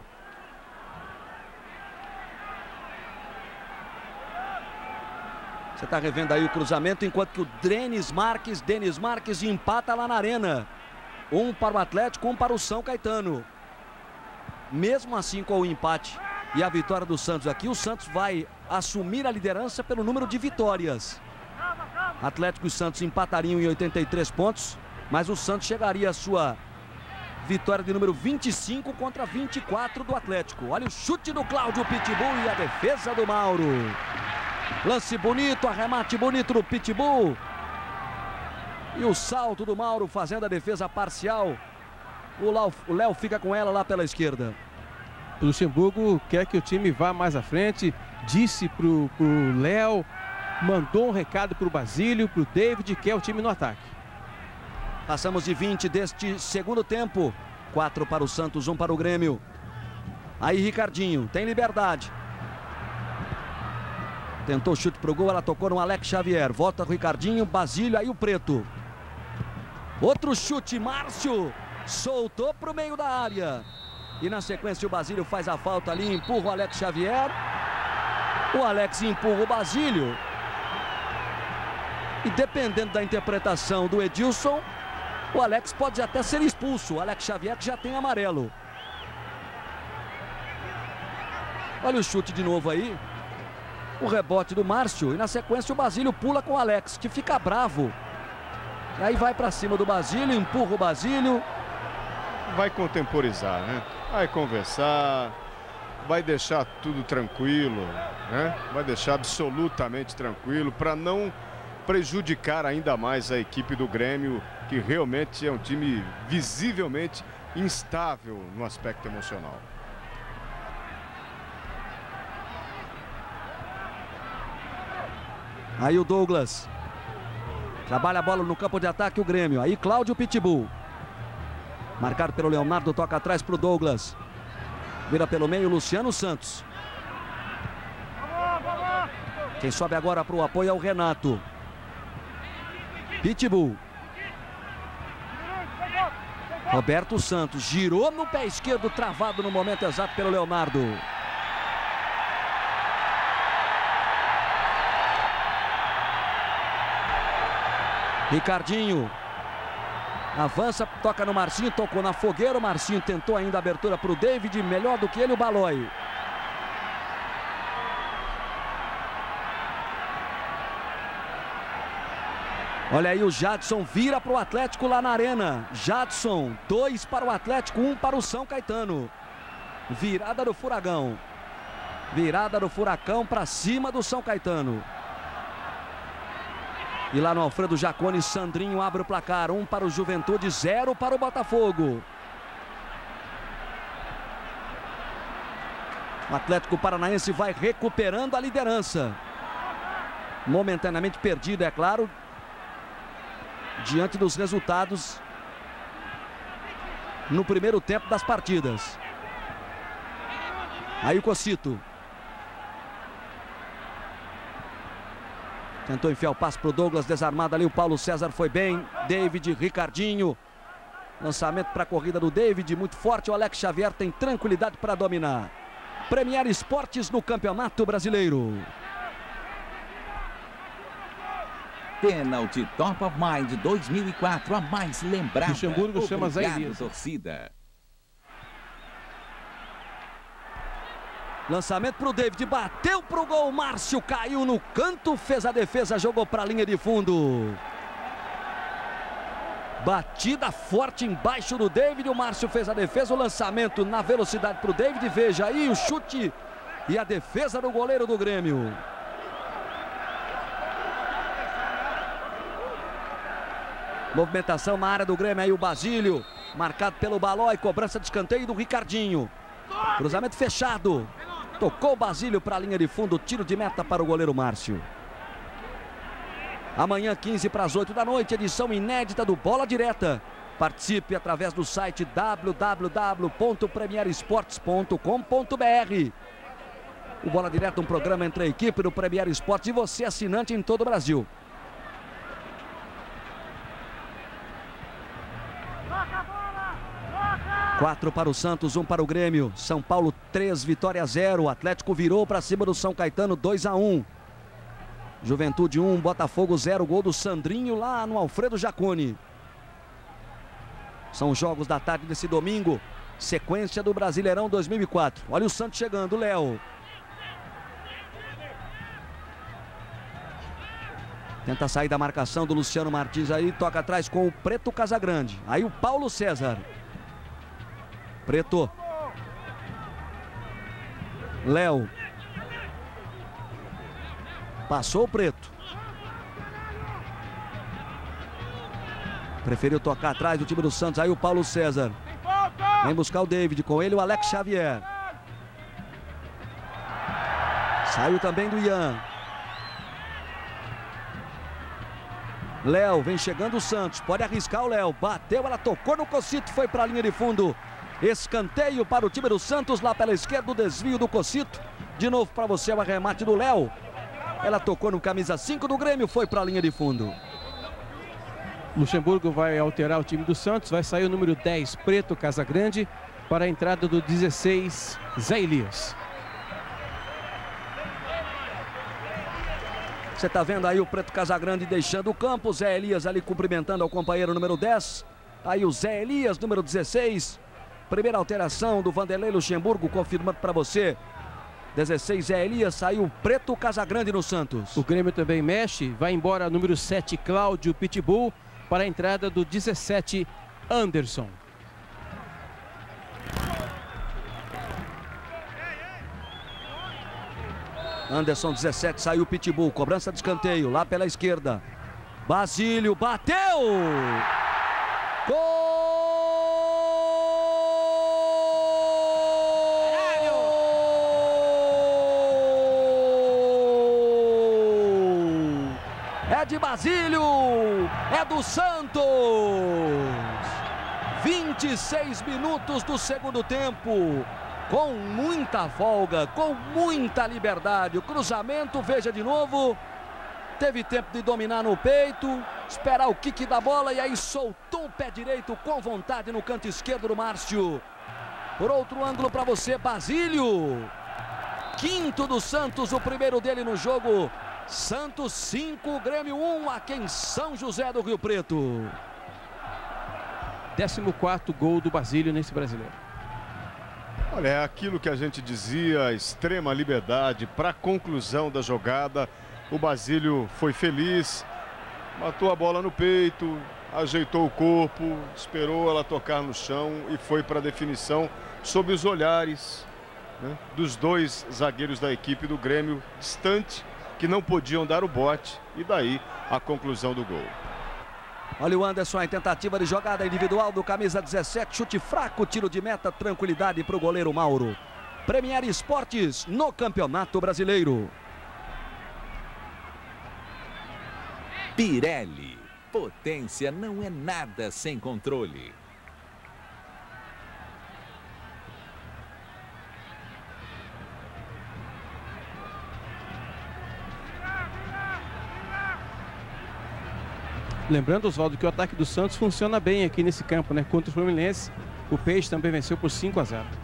Você está revendo aí o cruzamento, enquanto que o Denis Marques, Denis Marques empata lá na arena. Um para o Atlético, um para o São Caetano. Mesmo assim, com o empate e a vitória do Santos aqui, o Santos vai assumir a liderança pelo número de vitórias. Atlético e Santos empatariam em oitenta e três pontos, mas o Santos chegaria à sua vitória de número vinte e cinco contra vinte e quatro do Atlético. Olha o chute do Cláudio Pitbull e a defesa do Mauro. Lance bonito, arremate bonito do Pitbull. E o salto do Mauro fazendo a defesa parcial. O Léo fica com ela lá pela esquerda. O Luxemburgo quer que o time vá mais à frente, disse pro, pro Léo, mandou um recado pro Basílio, pro David, quer o time no ataque. Passamos de vinte deste segundo tempo. quatro para o Santos, um para o Grêmio. Aí Ricardinho, tem liberdade. Tentou o chute pro gol, ela tocou no Alex Xavier. Volta o Ricardinho, Basílio, aí o Preto. Outro chute, Márcio. Soltou pro meio da área. E na sequência o Basílio faz a falta ali, empurra o Alex Xavier. O Alex empurra o Basílio. E dependendo da interpretação do Edilson, o Alex pode até ser expulso. O Alex Xavier que já tem amarelo. Olha o chute de novo aí. O rebote do Márcio. E na sequência o Basílio pula com o Alex, que fica bravo. E aí vai para cima do Basílio, empurra o Basílio. Vai contemporizar, né? Vai conversar, vai deixar tudo tranquilo, né? Vai deixar absolutamente tranquilo para não prejudicar ainda mais a equipe do Grêmio, que realmente é um time visivelmente instável no aspecto emocional. Aí o Douglas trabalha a bola no campo de ataque, o Grêmio. Aí Cláudio Pitbull. Marcado pelo Leonardo, toca atrás para o Douglas. Vira pelo meio, Luciano Santos. Quem sobe agora para o apoio é o Renato. Pitbull. Roberto Santos girou no pé esquerdo, travado no momento exato pelo Leonardo. Ricardinho avança, toca no Marcinho, tocou na fogueira. O Marcinho tentou ainda a abertura para o David, melhor do que ele o Balói. Olha aí, o Jadson vira para o Atlético lá na arena. Jadson, dois para o Atlético, um para o São Caetano. Virada do Furacão. Virada do Furacão para cima do São Caetano. E lá no Alfredo Jaconi, Sandrinho abre o placar. Um para o Juventude, zero para o Botafogo. O Atlético Paranaense vai recuperando a liderança. Momentaneamente perdido, é claro, diante dos resultados no primeiro tempo das partidas. Aí o Cocito. Tentou enfiar o passe para o Douglas, desarmado ali, o Paulo César foi bem. David, Ricardinho. Lançamento para a corrida do David, muito forte. O Alex Xavier tem tranquilidade para dominar. Premier Esportes no Campeonato Brasileiro. Pênalti Top of Mind dois mil e quatro, a mais lembrada. Luxemburgo chama Zé Elias. Torcida. Lançamento para o David, bateu para o gol, Márcio caiu no canto, fez a defesa, jogou para a linha de fundo. Batida forte embaixo do David, o Márcio fez a defesa, o lançamento na velocidade para o David, veja aí o chute e a defesa do goleiro do Grêmio. Movimentação na área do Grêmio, aí o Basílio, marcado pelo Balói, cobrança de escanteio do Ricardinho. Cruzamento fechado. Tocou o Basílio para a linha de fundo, tiro de meta para o goleiro Márcio. Amanhã, quinze para as oito da noite, edição inédita do Bola Direta. Participe através do site w w w ponto premier esportes ponto com ponto b r. O Bola Direta é um programa entre a equipe do Premier Esportes e você, assinante em todo o Brasil. Quatro para o Santos, um para o Grêmio. São Paulo três, Vitória zero. O Atlético virou para cima do São Caetano, dois a um. Juventude um, Botafogo zero. Gol do Sandrinho lá no Alfredo Jaconi. São jogos da tarde desse domingo. Sequência do Brasileirão dois mil e quatro. Olha o Santos chegando, Léo. Tenta sair da marcação do Luciano Martins aí. Toca atrás com o Preto Casagrande. Aí o Paulo César. Preto. Léo. Passou o Preto. Preferiu tocar atrás do time do Santos. Aí o Paulo César. Vem buscar o David. Com ele o Alex Xavier. Saiu também do Ian. Léo, vem chegando o Santos. Pode arriscar o Léo. Bateu, ela tocou no Cocito. Foi para a linha de fundo. Escanteio para o time do Santos. Lá pela esquerda, o desvio do Cocito. De novo para você o arremate do Léo. Ela tocou no camisa cinco do Grêmio, foi para a linha de fundo. Luxemburgo vai alterar o time do Santos. Vai sair o número dez, Preto Casagrande, para a entrada do dezesseis, Zé Elias. Você está vendo aí o Preto Casagrande deixando o campo. Zé Elias ali cumprimentando ao companheiro número dez. Aí o Zé Elias, número dezesseis. Primeira alteração do Vanderlei Luxemburgo, confirmando para você. dezesseis, Zé Elias, saiu Preto Casagrande no Santos. O Grêmio também mexe. Vai embora número sete, Cláudio Pitbull, para a entrada do dezessete, Anderson. Anderson, dezessete, saiu Pitbull, cobrança de escanteio, lá pela esquerda. Basílio, bateu! Gol! É de Basílio, é do Santos. vinte e seis minutos do segundo tempo. Com muita folga, com muita liberdade. O cruzamento, veja de novo. Teve tempo de dominar no peito, esperar o kick da bola e aí soltou o pé direito com vontade no canto esquerdo do Márcio. Por outro ângulo para você, Basílio. Quinto do Santos, o primeiro dele no jogo. Santos cinco, Grêmio um, aqui em São José do Rio Preto. décimo quarto gol do Basílio nesse Brasileiro. Olha, é aquilo que a gente dizia, extrema liberdade para a conclusão da jogada. O Basílio foi feliz, matou a bola no peito, ajeitou o corpo, esperou ela tocar no chão e foi para a definição sob os olhares, né, dos dois zagueiros da equipe do Grêmio, distante, que não podiam dar o bote, e daí a conclusão do gol. Olha o Anderson em tentativa de jogada individual do camisa dezessete, chute fraco, tiro de meta, tranquilidade para o goleiro Mauro. Premier Esportes no Campeonato Brasileiro. Pirelli, potência não é nada sem controle. Lembrando, Oswaldo, que o ataque do Santos funciona bem aqui nesse campo, né? Contra o Fluminense, o Peixe também venceu por cinco a zero.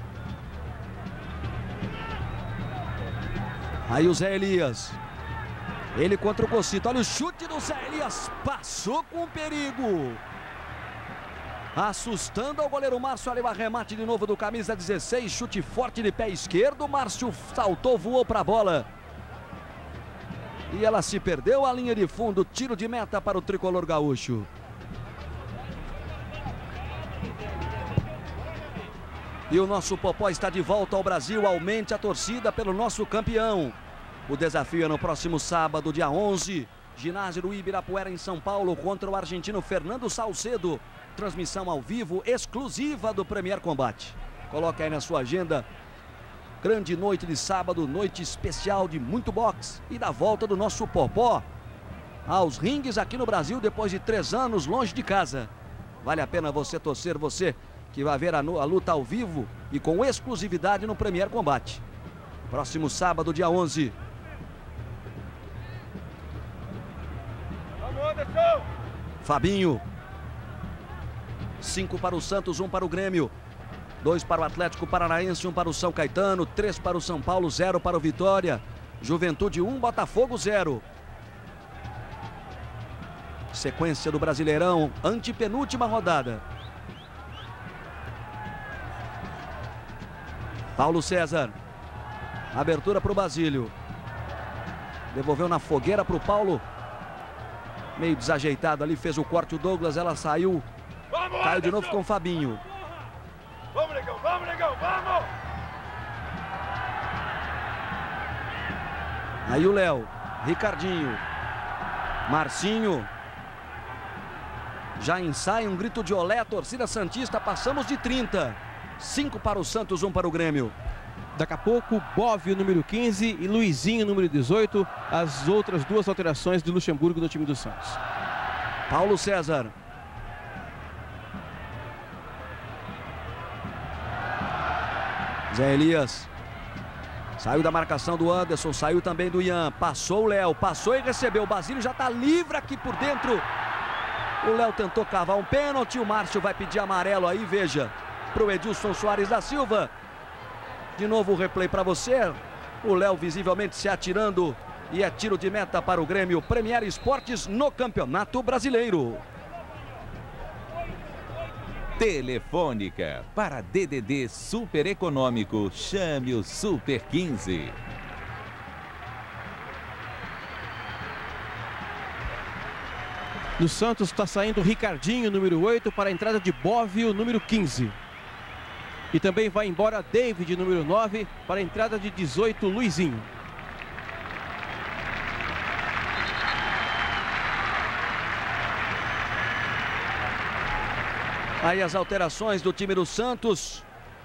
Aí o Zé Elias. Ele contra o Cocito. Olha o chute do Zé Elias. Passou com perigo. Assustando ao goleiro Márcio. Ali o arremate de novo do camisa dezesseis. Chute forte de pé esquerdo. Márcio saltou, voou para a bola. E ela se perdeu à linha de fundo. Tiro de meta para o tricolor gaúcho. E o nosso Popó está de volta ao Brasil. Aumente a torcida pelo nosso campeão. O desafio é no próximo sábado, dia onze. Ginásio do Ibirapuera, em São Paulo, contra o argentino Fernando Salcedo. Transmissão ao vivo, exclusiva do Premier Combate. Coloque aí na sua agenda. Grande noite de sábado, noite especial de muito boxe. E da volta do nosso Popó aos ringues aqui no Brasil, depois de três anos longe de casa. Vale a pena você torcer, você que vai ver a, a luta ao vivo e com exclusividade no Premier Combate. Próximo sábado, dia onze. Fabinho. Cinco para o Santos, um para o Grêmio. Dois para o Atlético Paranaense, um para o São Caetano, três para o São Paulo, zero para o Vitória. Juventude um, Botafogo zero. Sequência do Brasileirão, antepenúltima rodada. Paulo César. Abertura para o Basílio. Devolveu na fogueira para o Paulo. Meio desajeitado ali, fez o corte o Douglas, ela saiu. Vamos, caiu de novo com o Fabinho. Vamos, negão, vamos, negão, vamos! Aí o Léo, Ricardinho, Marcinho. Já ensaia um grito de olé, a torcida santista, passamos de trinta. Cinco para o Santos, um para o Grêmio. Daqui a pouco, Bóvio, número quinze, e Luizinho, número dezoito. As outras duas alterações de Luxemburgo do time do Santos. Paulo César. Zé Elias. Saiu da marcação do Anderson, saiu também do Ian. Passou o Léo, passou e recebeu. O Basílio já está livre aqui por dentro. O Léo tentou cavar um pênalti. O Márcio vai pedir amarelo aí, veja, para o Edilson Soares da Silva. De novo o replay para você. O Léo visivelmente se atirando. E é tiro de meta para o Grêmio. Premier Esportes no Campeonato Brasileiro. Telefônica. Para D D D Super Econômico, chame o Super quinze. No Santos está saindo o Ricardinho, número oito, para a entrada de Bóvio, número quinze. E também vai embora David, número nove, para a entrada de dezoito, Luizinho. Aí as alterações do time do Santos.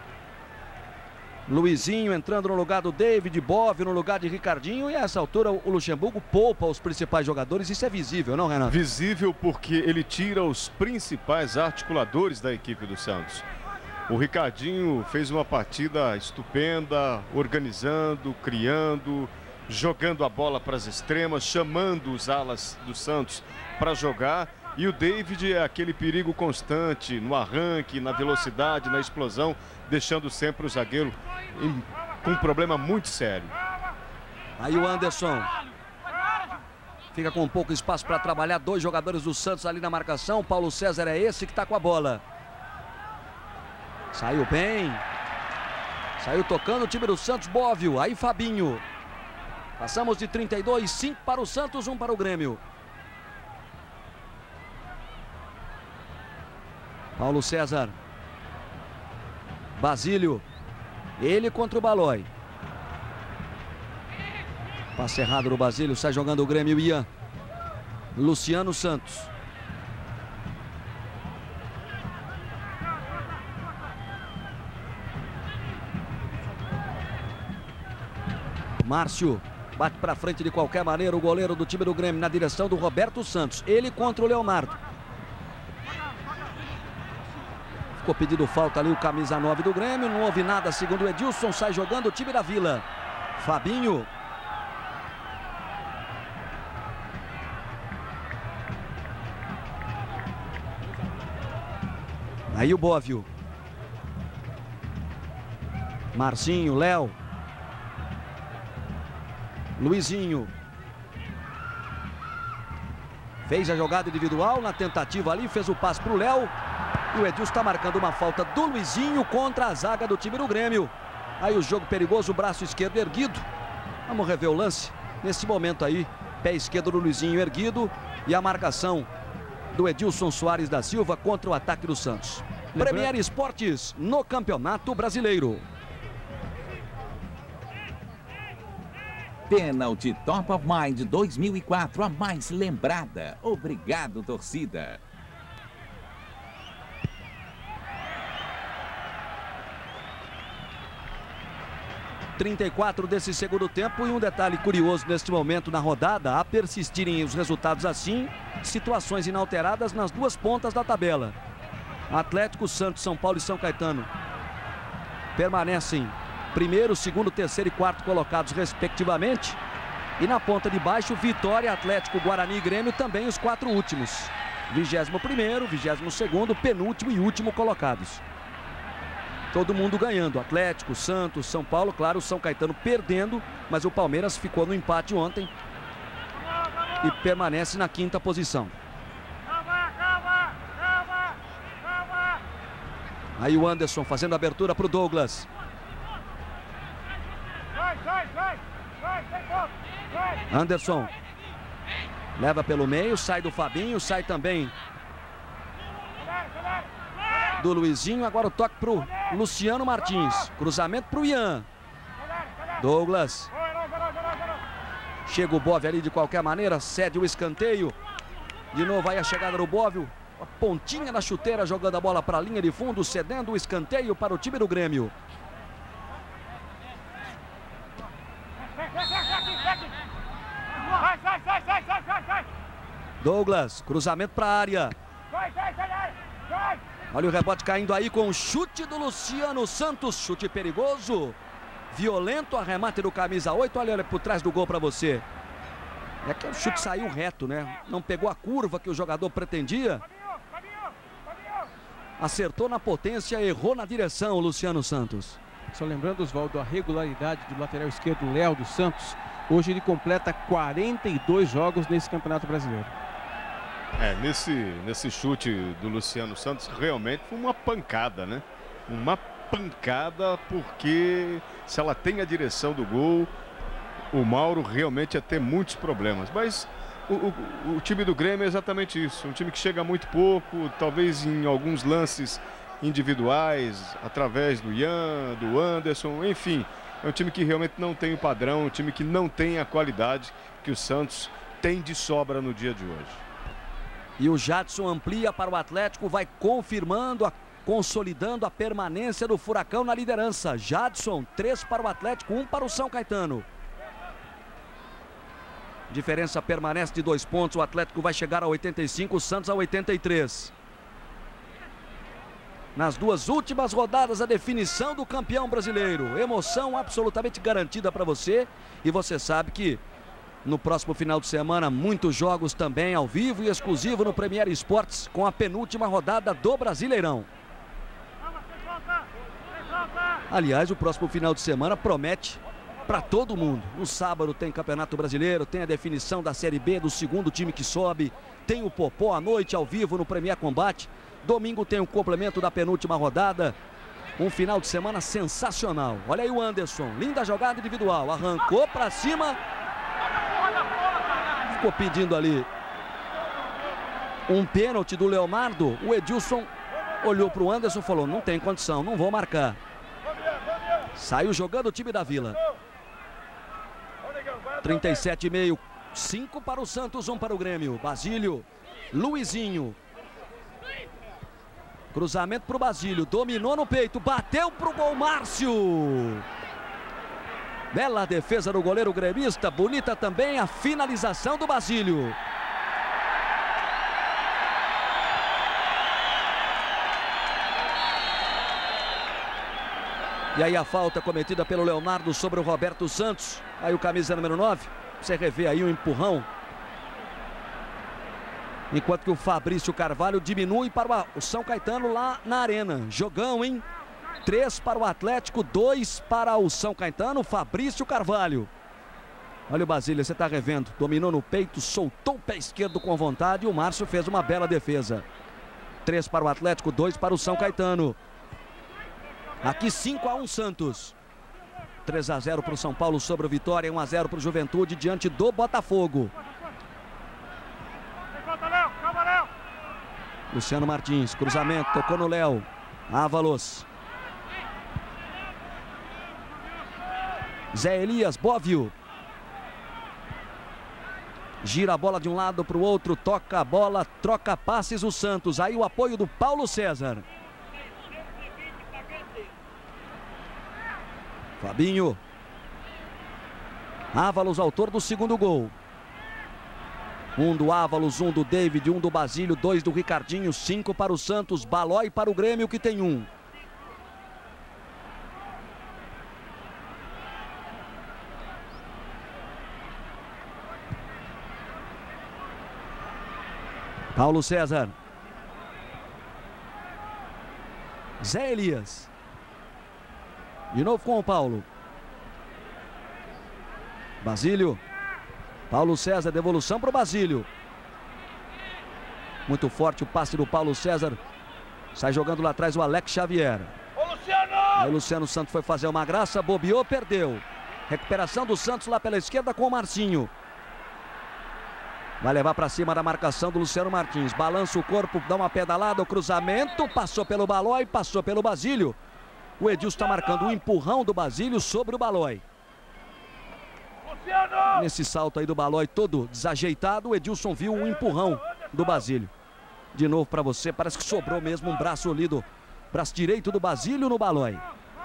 Luizinho entrando no lugar do David, Bóvio no lugar de Ricardinho. E a essa altura o Luxemburgo poupa os principais jogadores. Isso é visível, não, Renato? Visível porque ele tira os principais articuladores da equipe do Santos. O Ricardinho fez uma partida estupenda, organizando, criando, jogando a bola para as extremas, chamando os alas do Santos para jogar. E o David é aquele perigo constante no arranque, na velocidade, na explosão, deixando sempre o zagueiro em, com um problema muito sério. Aí o Anderson fica com um pouco espaço para trabalhar. Dois jogadores do Santos ali na marcação. Paulo César é esse que está com a bola. Saiu bem. Saiu tocando o time do Santos, Bóvio. Aí Fabinho. Passamos de trinta e dois, cinco para o Santos, um para o Grêmio. Paulo César. Basílio. Ele contra o Balói. Passe errado do Basílio. Sai jogando o Grêmio. Ian. Luciano Santos. Márcio. Bate para frente de qualquer maneira o goleiro do time do Grêmio na direção do Roberto Santos. Ele contra o Leonardo. Ficou pedido falta ali o camisa nove do Grêmio. Não houve nada, segundo o Edilson. Sai jogando o time da Vila. Fabinho. Aí o Bóvio. Marcinho, Léo. Luizinho. Fez a jogada individual na tentativa ali. Fez o passe para o Léo. E o Edilson está marcando uma falta do Luizinho contra a zaga do time do Grêmio. Aí o jogo perigoso, o braço esquerdo erguido. Vamos rever o lance. Nesse momento aí, pé esquerdo do Luizinho erguido. E a marcação do Edilson Soares da Silva contra o ataque do Santos. Lembra... Premier Esportes no Campeonato Brasileiro. Pênalti Top of Mind dois mil e quatro, a mais lembrada. Obrigado, torcida. trinta e quatro desse segundo tempo. E um detalhe curioso neste momento na rodada: a persistirem os resultados assim, situações inalteradas nas duas pontas da tabela. Atlético, Santos, São Paulo e São Caetano permanecem primeiro, segundo, terceiro e quarto colocados respectivamente. E na ponta de baixo, Vitória, Atlético, Guarani e Grêmio, também os quatro últimos. vigésimo primeiro, vigésimo segundo, penúltimo e último colocados. Todo mundo ganhando. Atlético, Santos, São Paulo, claro, São Caetano perdendo, mas o Palmeiras ficou no empate ontem e permanece na quinta posição. Aí o Anderson fazendo a abertura para o Douglas. Anderson leva pelo meio, sai do Fabinho, sai também do Luizinho. Agora o toque para o Luciano Martins. Cruzamento para o Ian. Douglas. Chega o Bóvio ali de qualquer maneira, cede o escanteio. De novo aí a chegada do Bóvio. A pontinha na chuteira, jogando a bola para a linha de fundo, cedendo o escanteio para o time do Grêmio. Douglas, cruzamento para a área. Olha o rebote caindo aí com o chute do Luciano Santos. Chute perigoso. Violento arremate do camisa oito. Olha, olha por trás do gol para você. É que o chute saiu reto, né? Não pegou a curva que o jogador pretendia. Acertou na potência, errou na direção o Luciano Santos. Só lembrando, Oswaldo, a regularidade do lateral esquerdo Léo dos Santos. Hoje ele completa quarenta e dois jogos nesse Campeonato Brasileiro. É, nesse, nesse chute do Luciano Santos, realmente foi uma pancada, né? Uma pancada, porque se ela tem a direção do gol, o Mauro realmente ia ter muitos problemas. Mas o, o, o time do Grêmio é exatamente isso. Um time que chega muito pouco, talvez em alguns lances individuais, através do Ian, do Anderson, enfim. É um time que realmente não tem o padrão, um time que não tem a qualidade que o Santos tem de sobra no dia de hoje. E o Jadson amplia para o Atlético, vai confirmando, a, consolidando a permanência do Furacão na liderança. Jadson, três para o Atlético, um para o São Caetano. Diferença permanece de dois pontos, o Atlético vai chegar a oitenta e cinco, o Santos a oitenta e três. Nas duas últimas rodadas, a definição do campeão brasileiro. Emoção absolutamente garantida para você. E você sabe que no próximo final de semana, muitos jogos também ao vivo e exclusivo no Premier Esportes, com a penúltima rodada do Brasileirão. Aliás, o próximo final de semana promete para todo mundo. No sábado tem Campeonato Brasileiro, tem a definição da Série B do segundo time que sobe, tem o Popó à noite ao vivo no Premier Combate. Domingo tem o complemento da penúltima rodada. Um final de semana sensacional. Olha aí o Anderson, linda jogada individual, arrancou para cima. Ficou pedindo ali um pênalti do Leonardo. O Edilson olhou para o Anderson e falou: não tem condição, não vou marcar. Saiu jogando o time da Vila. trinta e sete e meio, cinco para o Santos, um para o Grêmio. Basílio, Luizinho. Cruzamento para o Basílio, dominou no peito, bateu para o gol Márcio. Bela defesa do goleiro gremista, bonita também a finalização do Basílio. E aí a falta cometida pelo Leonardo sobre o Roberto Santos. Aí o camisa número nove, você revê aí o empurrão. Enquanto que o Fabrício Carvalho diminui para o São Caetano lá na arena. Jogão, hein? Três para o Atlético, dois para o São Caetano. Fabrício Carvalho. Olha o Basílio, você está revendo. Dominou no peito, soltou o pé esquerdo com vontade. E o Márcio fez uma bela defesa. Três para o Atlético, dois para o São Caetano. Aqui cinco a um Santos. três a zero para o São Paulo sobre o Vitória. um a zero para o Juventude diante do Botafogo. Luciano Martins, cruzamento, tocou no Léo. Ávalos. Zé Elias, Bóvio. Gira a bola de um lado para o outro, toca a bola, troca passes o Santos. Aí o apoio do Paulo César. Fabinho. Ávalos, autor do segundo gol. Um do Ávalos, um do David, um do Basílio, dois do Ricardinho, cinco para o Santos, Balói para o Grêmio que tem um. Paulo César. Zé Elias. De novo com o Paulo. Basílio. Paulo César, devolução para o Basílio. Muito forte o passe do Paulo César. Sai jogando lá atrás o Alex Xavier. Ô, Luciano! Aí o Luciano Santos foi fazer uma graça, bobeou, perdeu. Recuperação do Santos lá pela esquerda com o Marcinho. Vai levar para cima da marcação do Luciano Martins. Balança o corpo, dá uma pedalada, o cruzamento. Passou pelo Balói, passou pelo Basílio. O Edilson está marcando um empurrão do Basílio sobre o Balói. Nesse salto aí do Balói todo desajeitado, o Edilson viu um empurrão do Basílio. De novo para você, parece que sobrou mesmo um braço ali do braço direito do Basílio no Balói.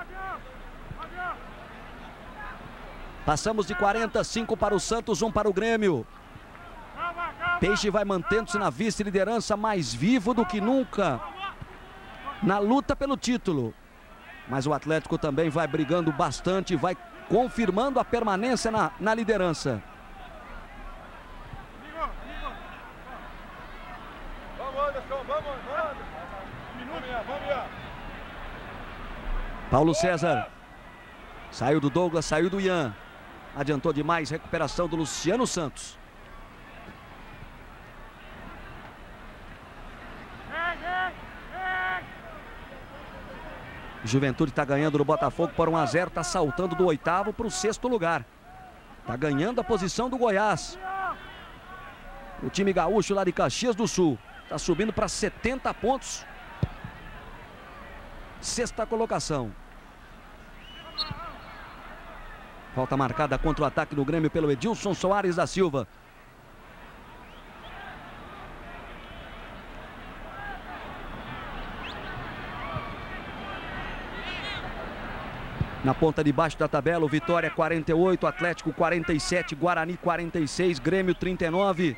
Passamos de quarenta, cinco para o Santos, um para o Grêmio. Peixe vai mantendo-se na vice-liderança, mais vivo do que nunca na luta pelo título. Mas o Atlético também vai brigando bastante, vai confirmando a permanência na, na liderança. Vamos, Anderson, vamos, vamos. Vamos, vamos. Paulo César. Saiu do Douglas, saiu do Ian. Adiantou demais, recuperação do Luciano Santos. Juventude está ganhando no Botafogo por um a zero, está saltando do oitavo para o sexto lugar. Está ganhando a posição do Goiás. O time gaúcho lá de Caxias do Sul está subindo para setenta pontos. Sexta colocação. Falta marcada contra o ataque do Grêmio pelo Edilson Soares da Silva. Na ponta de baixo da tabela, o Vitória quarenta e oito, Atlético quarenta e sete, Guarani quarenta e seis, Grêmio trinta e nove.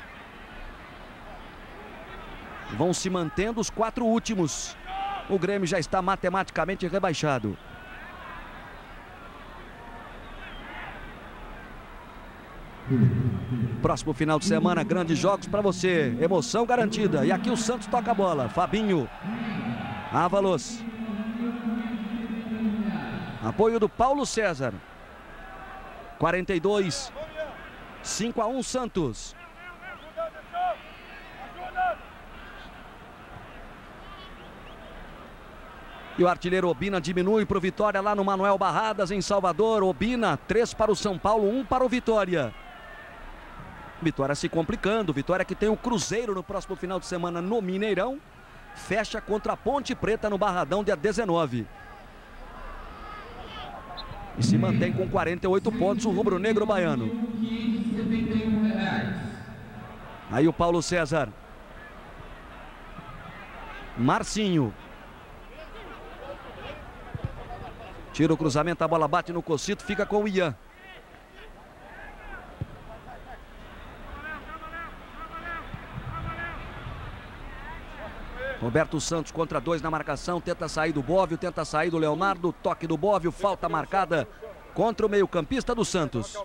Vão se mantendo os quatro últimos. O Grêmio já está matematicamente rebaixado. Próximo final de semana, grandes jogos para você. Emoção garantida. E aqui o Santos toca a bola. Fabinho. Ávalos. Apoio do Paulo César. quarenta e dois. cinco a um Santos. E o artilheiro Obina diminui para o Vitória lá no Manuel Barradas, em Salvador. Obina, três para o São Paulo, um para o Vitória. Vitória se complicando. Vitória que tem o Cruzeiro no próximo final de semana no Mineirão. Fecha contra a Ponte Preta no Barradão, dia dezenove. E se mantém com quarenta e oito pontos o rubro-negro baiano. Aí o Paulo César. Marcinho. Tira o cruzamento, a bola bate no Cocito, fica com o Ian. Roberto Santos contra dois na marcação, tenta sair do Bóvio, tenta sair do Leonardo, toque do Bóvio, falta marcada contra o meio-campista do Santos.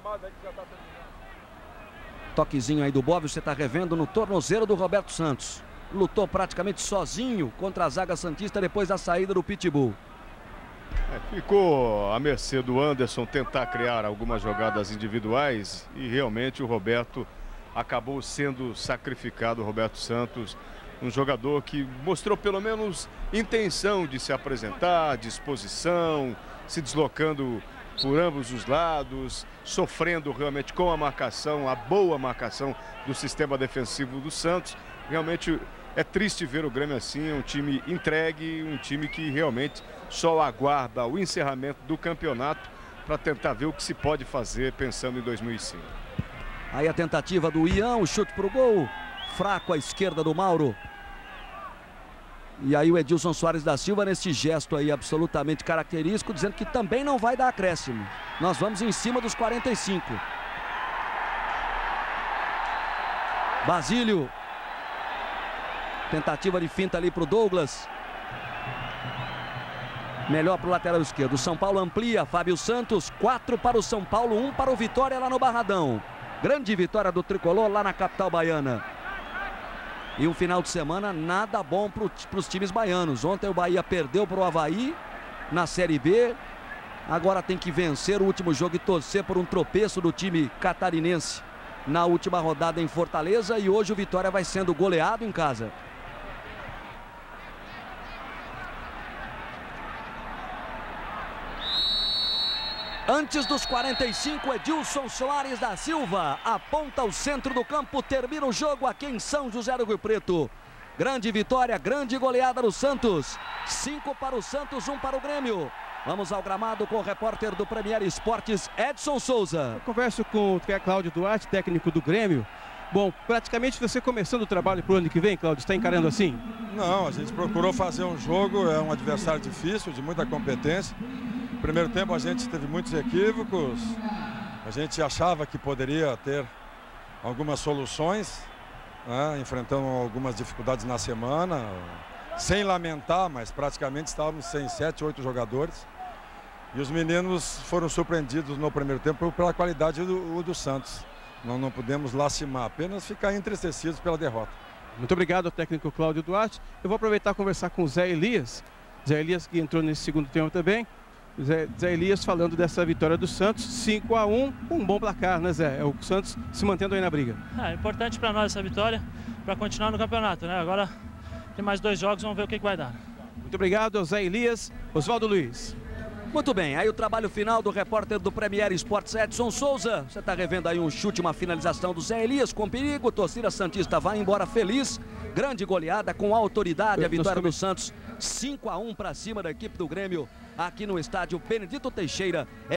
Toquezinho aí do Bóvio, você está revendo no tornozelo do Roberto Santos. Lutou praticamente sozinho contra a zaga santista depois da saída do Pitbull. É, ficou à mercê do Anderson tentar criar algumas jogadas individuais e realmente o Roberto acabou sendo sacrificado, o Roberto Santos. Um jogador que mostrou pelo menos intenção de se apresentar, disposição, se deslocando por ambos os lados, sofrendo realmente com a marcação, a boa marcação do sistema defensivo do Santos. Realmente é triste ver o Grêmio assim, um time entregue, um time que realmente só aguarda o encerramento do campeonato para tentar ver o que se pode fazer pensando em dois mil e cinco. Aí a tentativa do Ian, o chute para o gol, fraco à esquerda do Mauro. E aí o Edilson Soares da Silva nesse gesto aí absolutamente característico, dizendo que também não vai dar acréscimo. Nós vamos em cima dos quarenta e cinco. Basílio. Tentativa de finta ali para o Douglas. Melhor para o lateral esquerdo. O São Paulo amplia. Fábio Santos. Quatro para o São Paulo, um para o Vitória lá no Barradão. Grande vitória do Tricolor lá na capital baiana. E um final de semana nada bom para os times baianos. Ontem o Bahia perdeu para o Avaí na Série B. Agora tem que vencer o último jogo e torcer por um tropeço do time catarinense na última rodada em Fortaleza. E hoje o Vitória vai sendo goleado em casa. Antes dos quarenta e cinco, Edilson Soares da Silva aponta o centro do campo, termina o jogo aqui em São José do Rio Preto. Grande vitória, grande goleada do Santos. Cinco para o Santos, um para o Grêmio. Vamos ao gramado com o repórter do Premier Esportes, Edson Souza. Eu converso com o Cláudio Duarte, técnico do Grêmio. Bom, praticamente você começando o trabalho para o ano que vem, Cláudio, está encarando assim? Não, a gente procurou fazer um jogo, é um adversário difícil, de muita competência. No primeiro tempo a gente teve muitos equívocos, a gente achava que poderia ter algumas soluções, né, enfrentando algumas dificuldades na semana, sem lamentar, mas praticamente estávamos sem sete, oito jogadores. E os meninos foram surpreendidos no primeiro tempo pela qualidade do, do Santos. Não, não podemos lastimar, apenas ficar entristecidos pela derrota. Muito obrigado ao técnico Cláudio Duarte. Eu vou aproveitar e conversar com o Zé Elias. Zé Elias que entrou nesse segundo tempo também. Zé, Zé Elias falando dessa vitória do Santos, cinco a um, um bom placar, né, Zé? É o Santos se mantendo aí na briga. É importante para nós essa vitória, para continuar no campeonato, né? Agora tem mais dois jogos, vamos ver o que, que vai dar. Muito obrigado ao Zé Elias. Oswaldo Luiz. Muito bem, aí o trabalho final do repórter do Premier Esportes, Edson Souza. Você está revendo aí um chute, uma finalização do Zé Elias com perigo. Torcida santista vai embora feliz. Grande goleada com autoridade. A vitória do Santos, cinco a um para cima da equipe do Grêmio aqui no estádio Benedito Teixeira.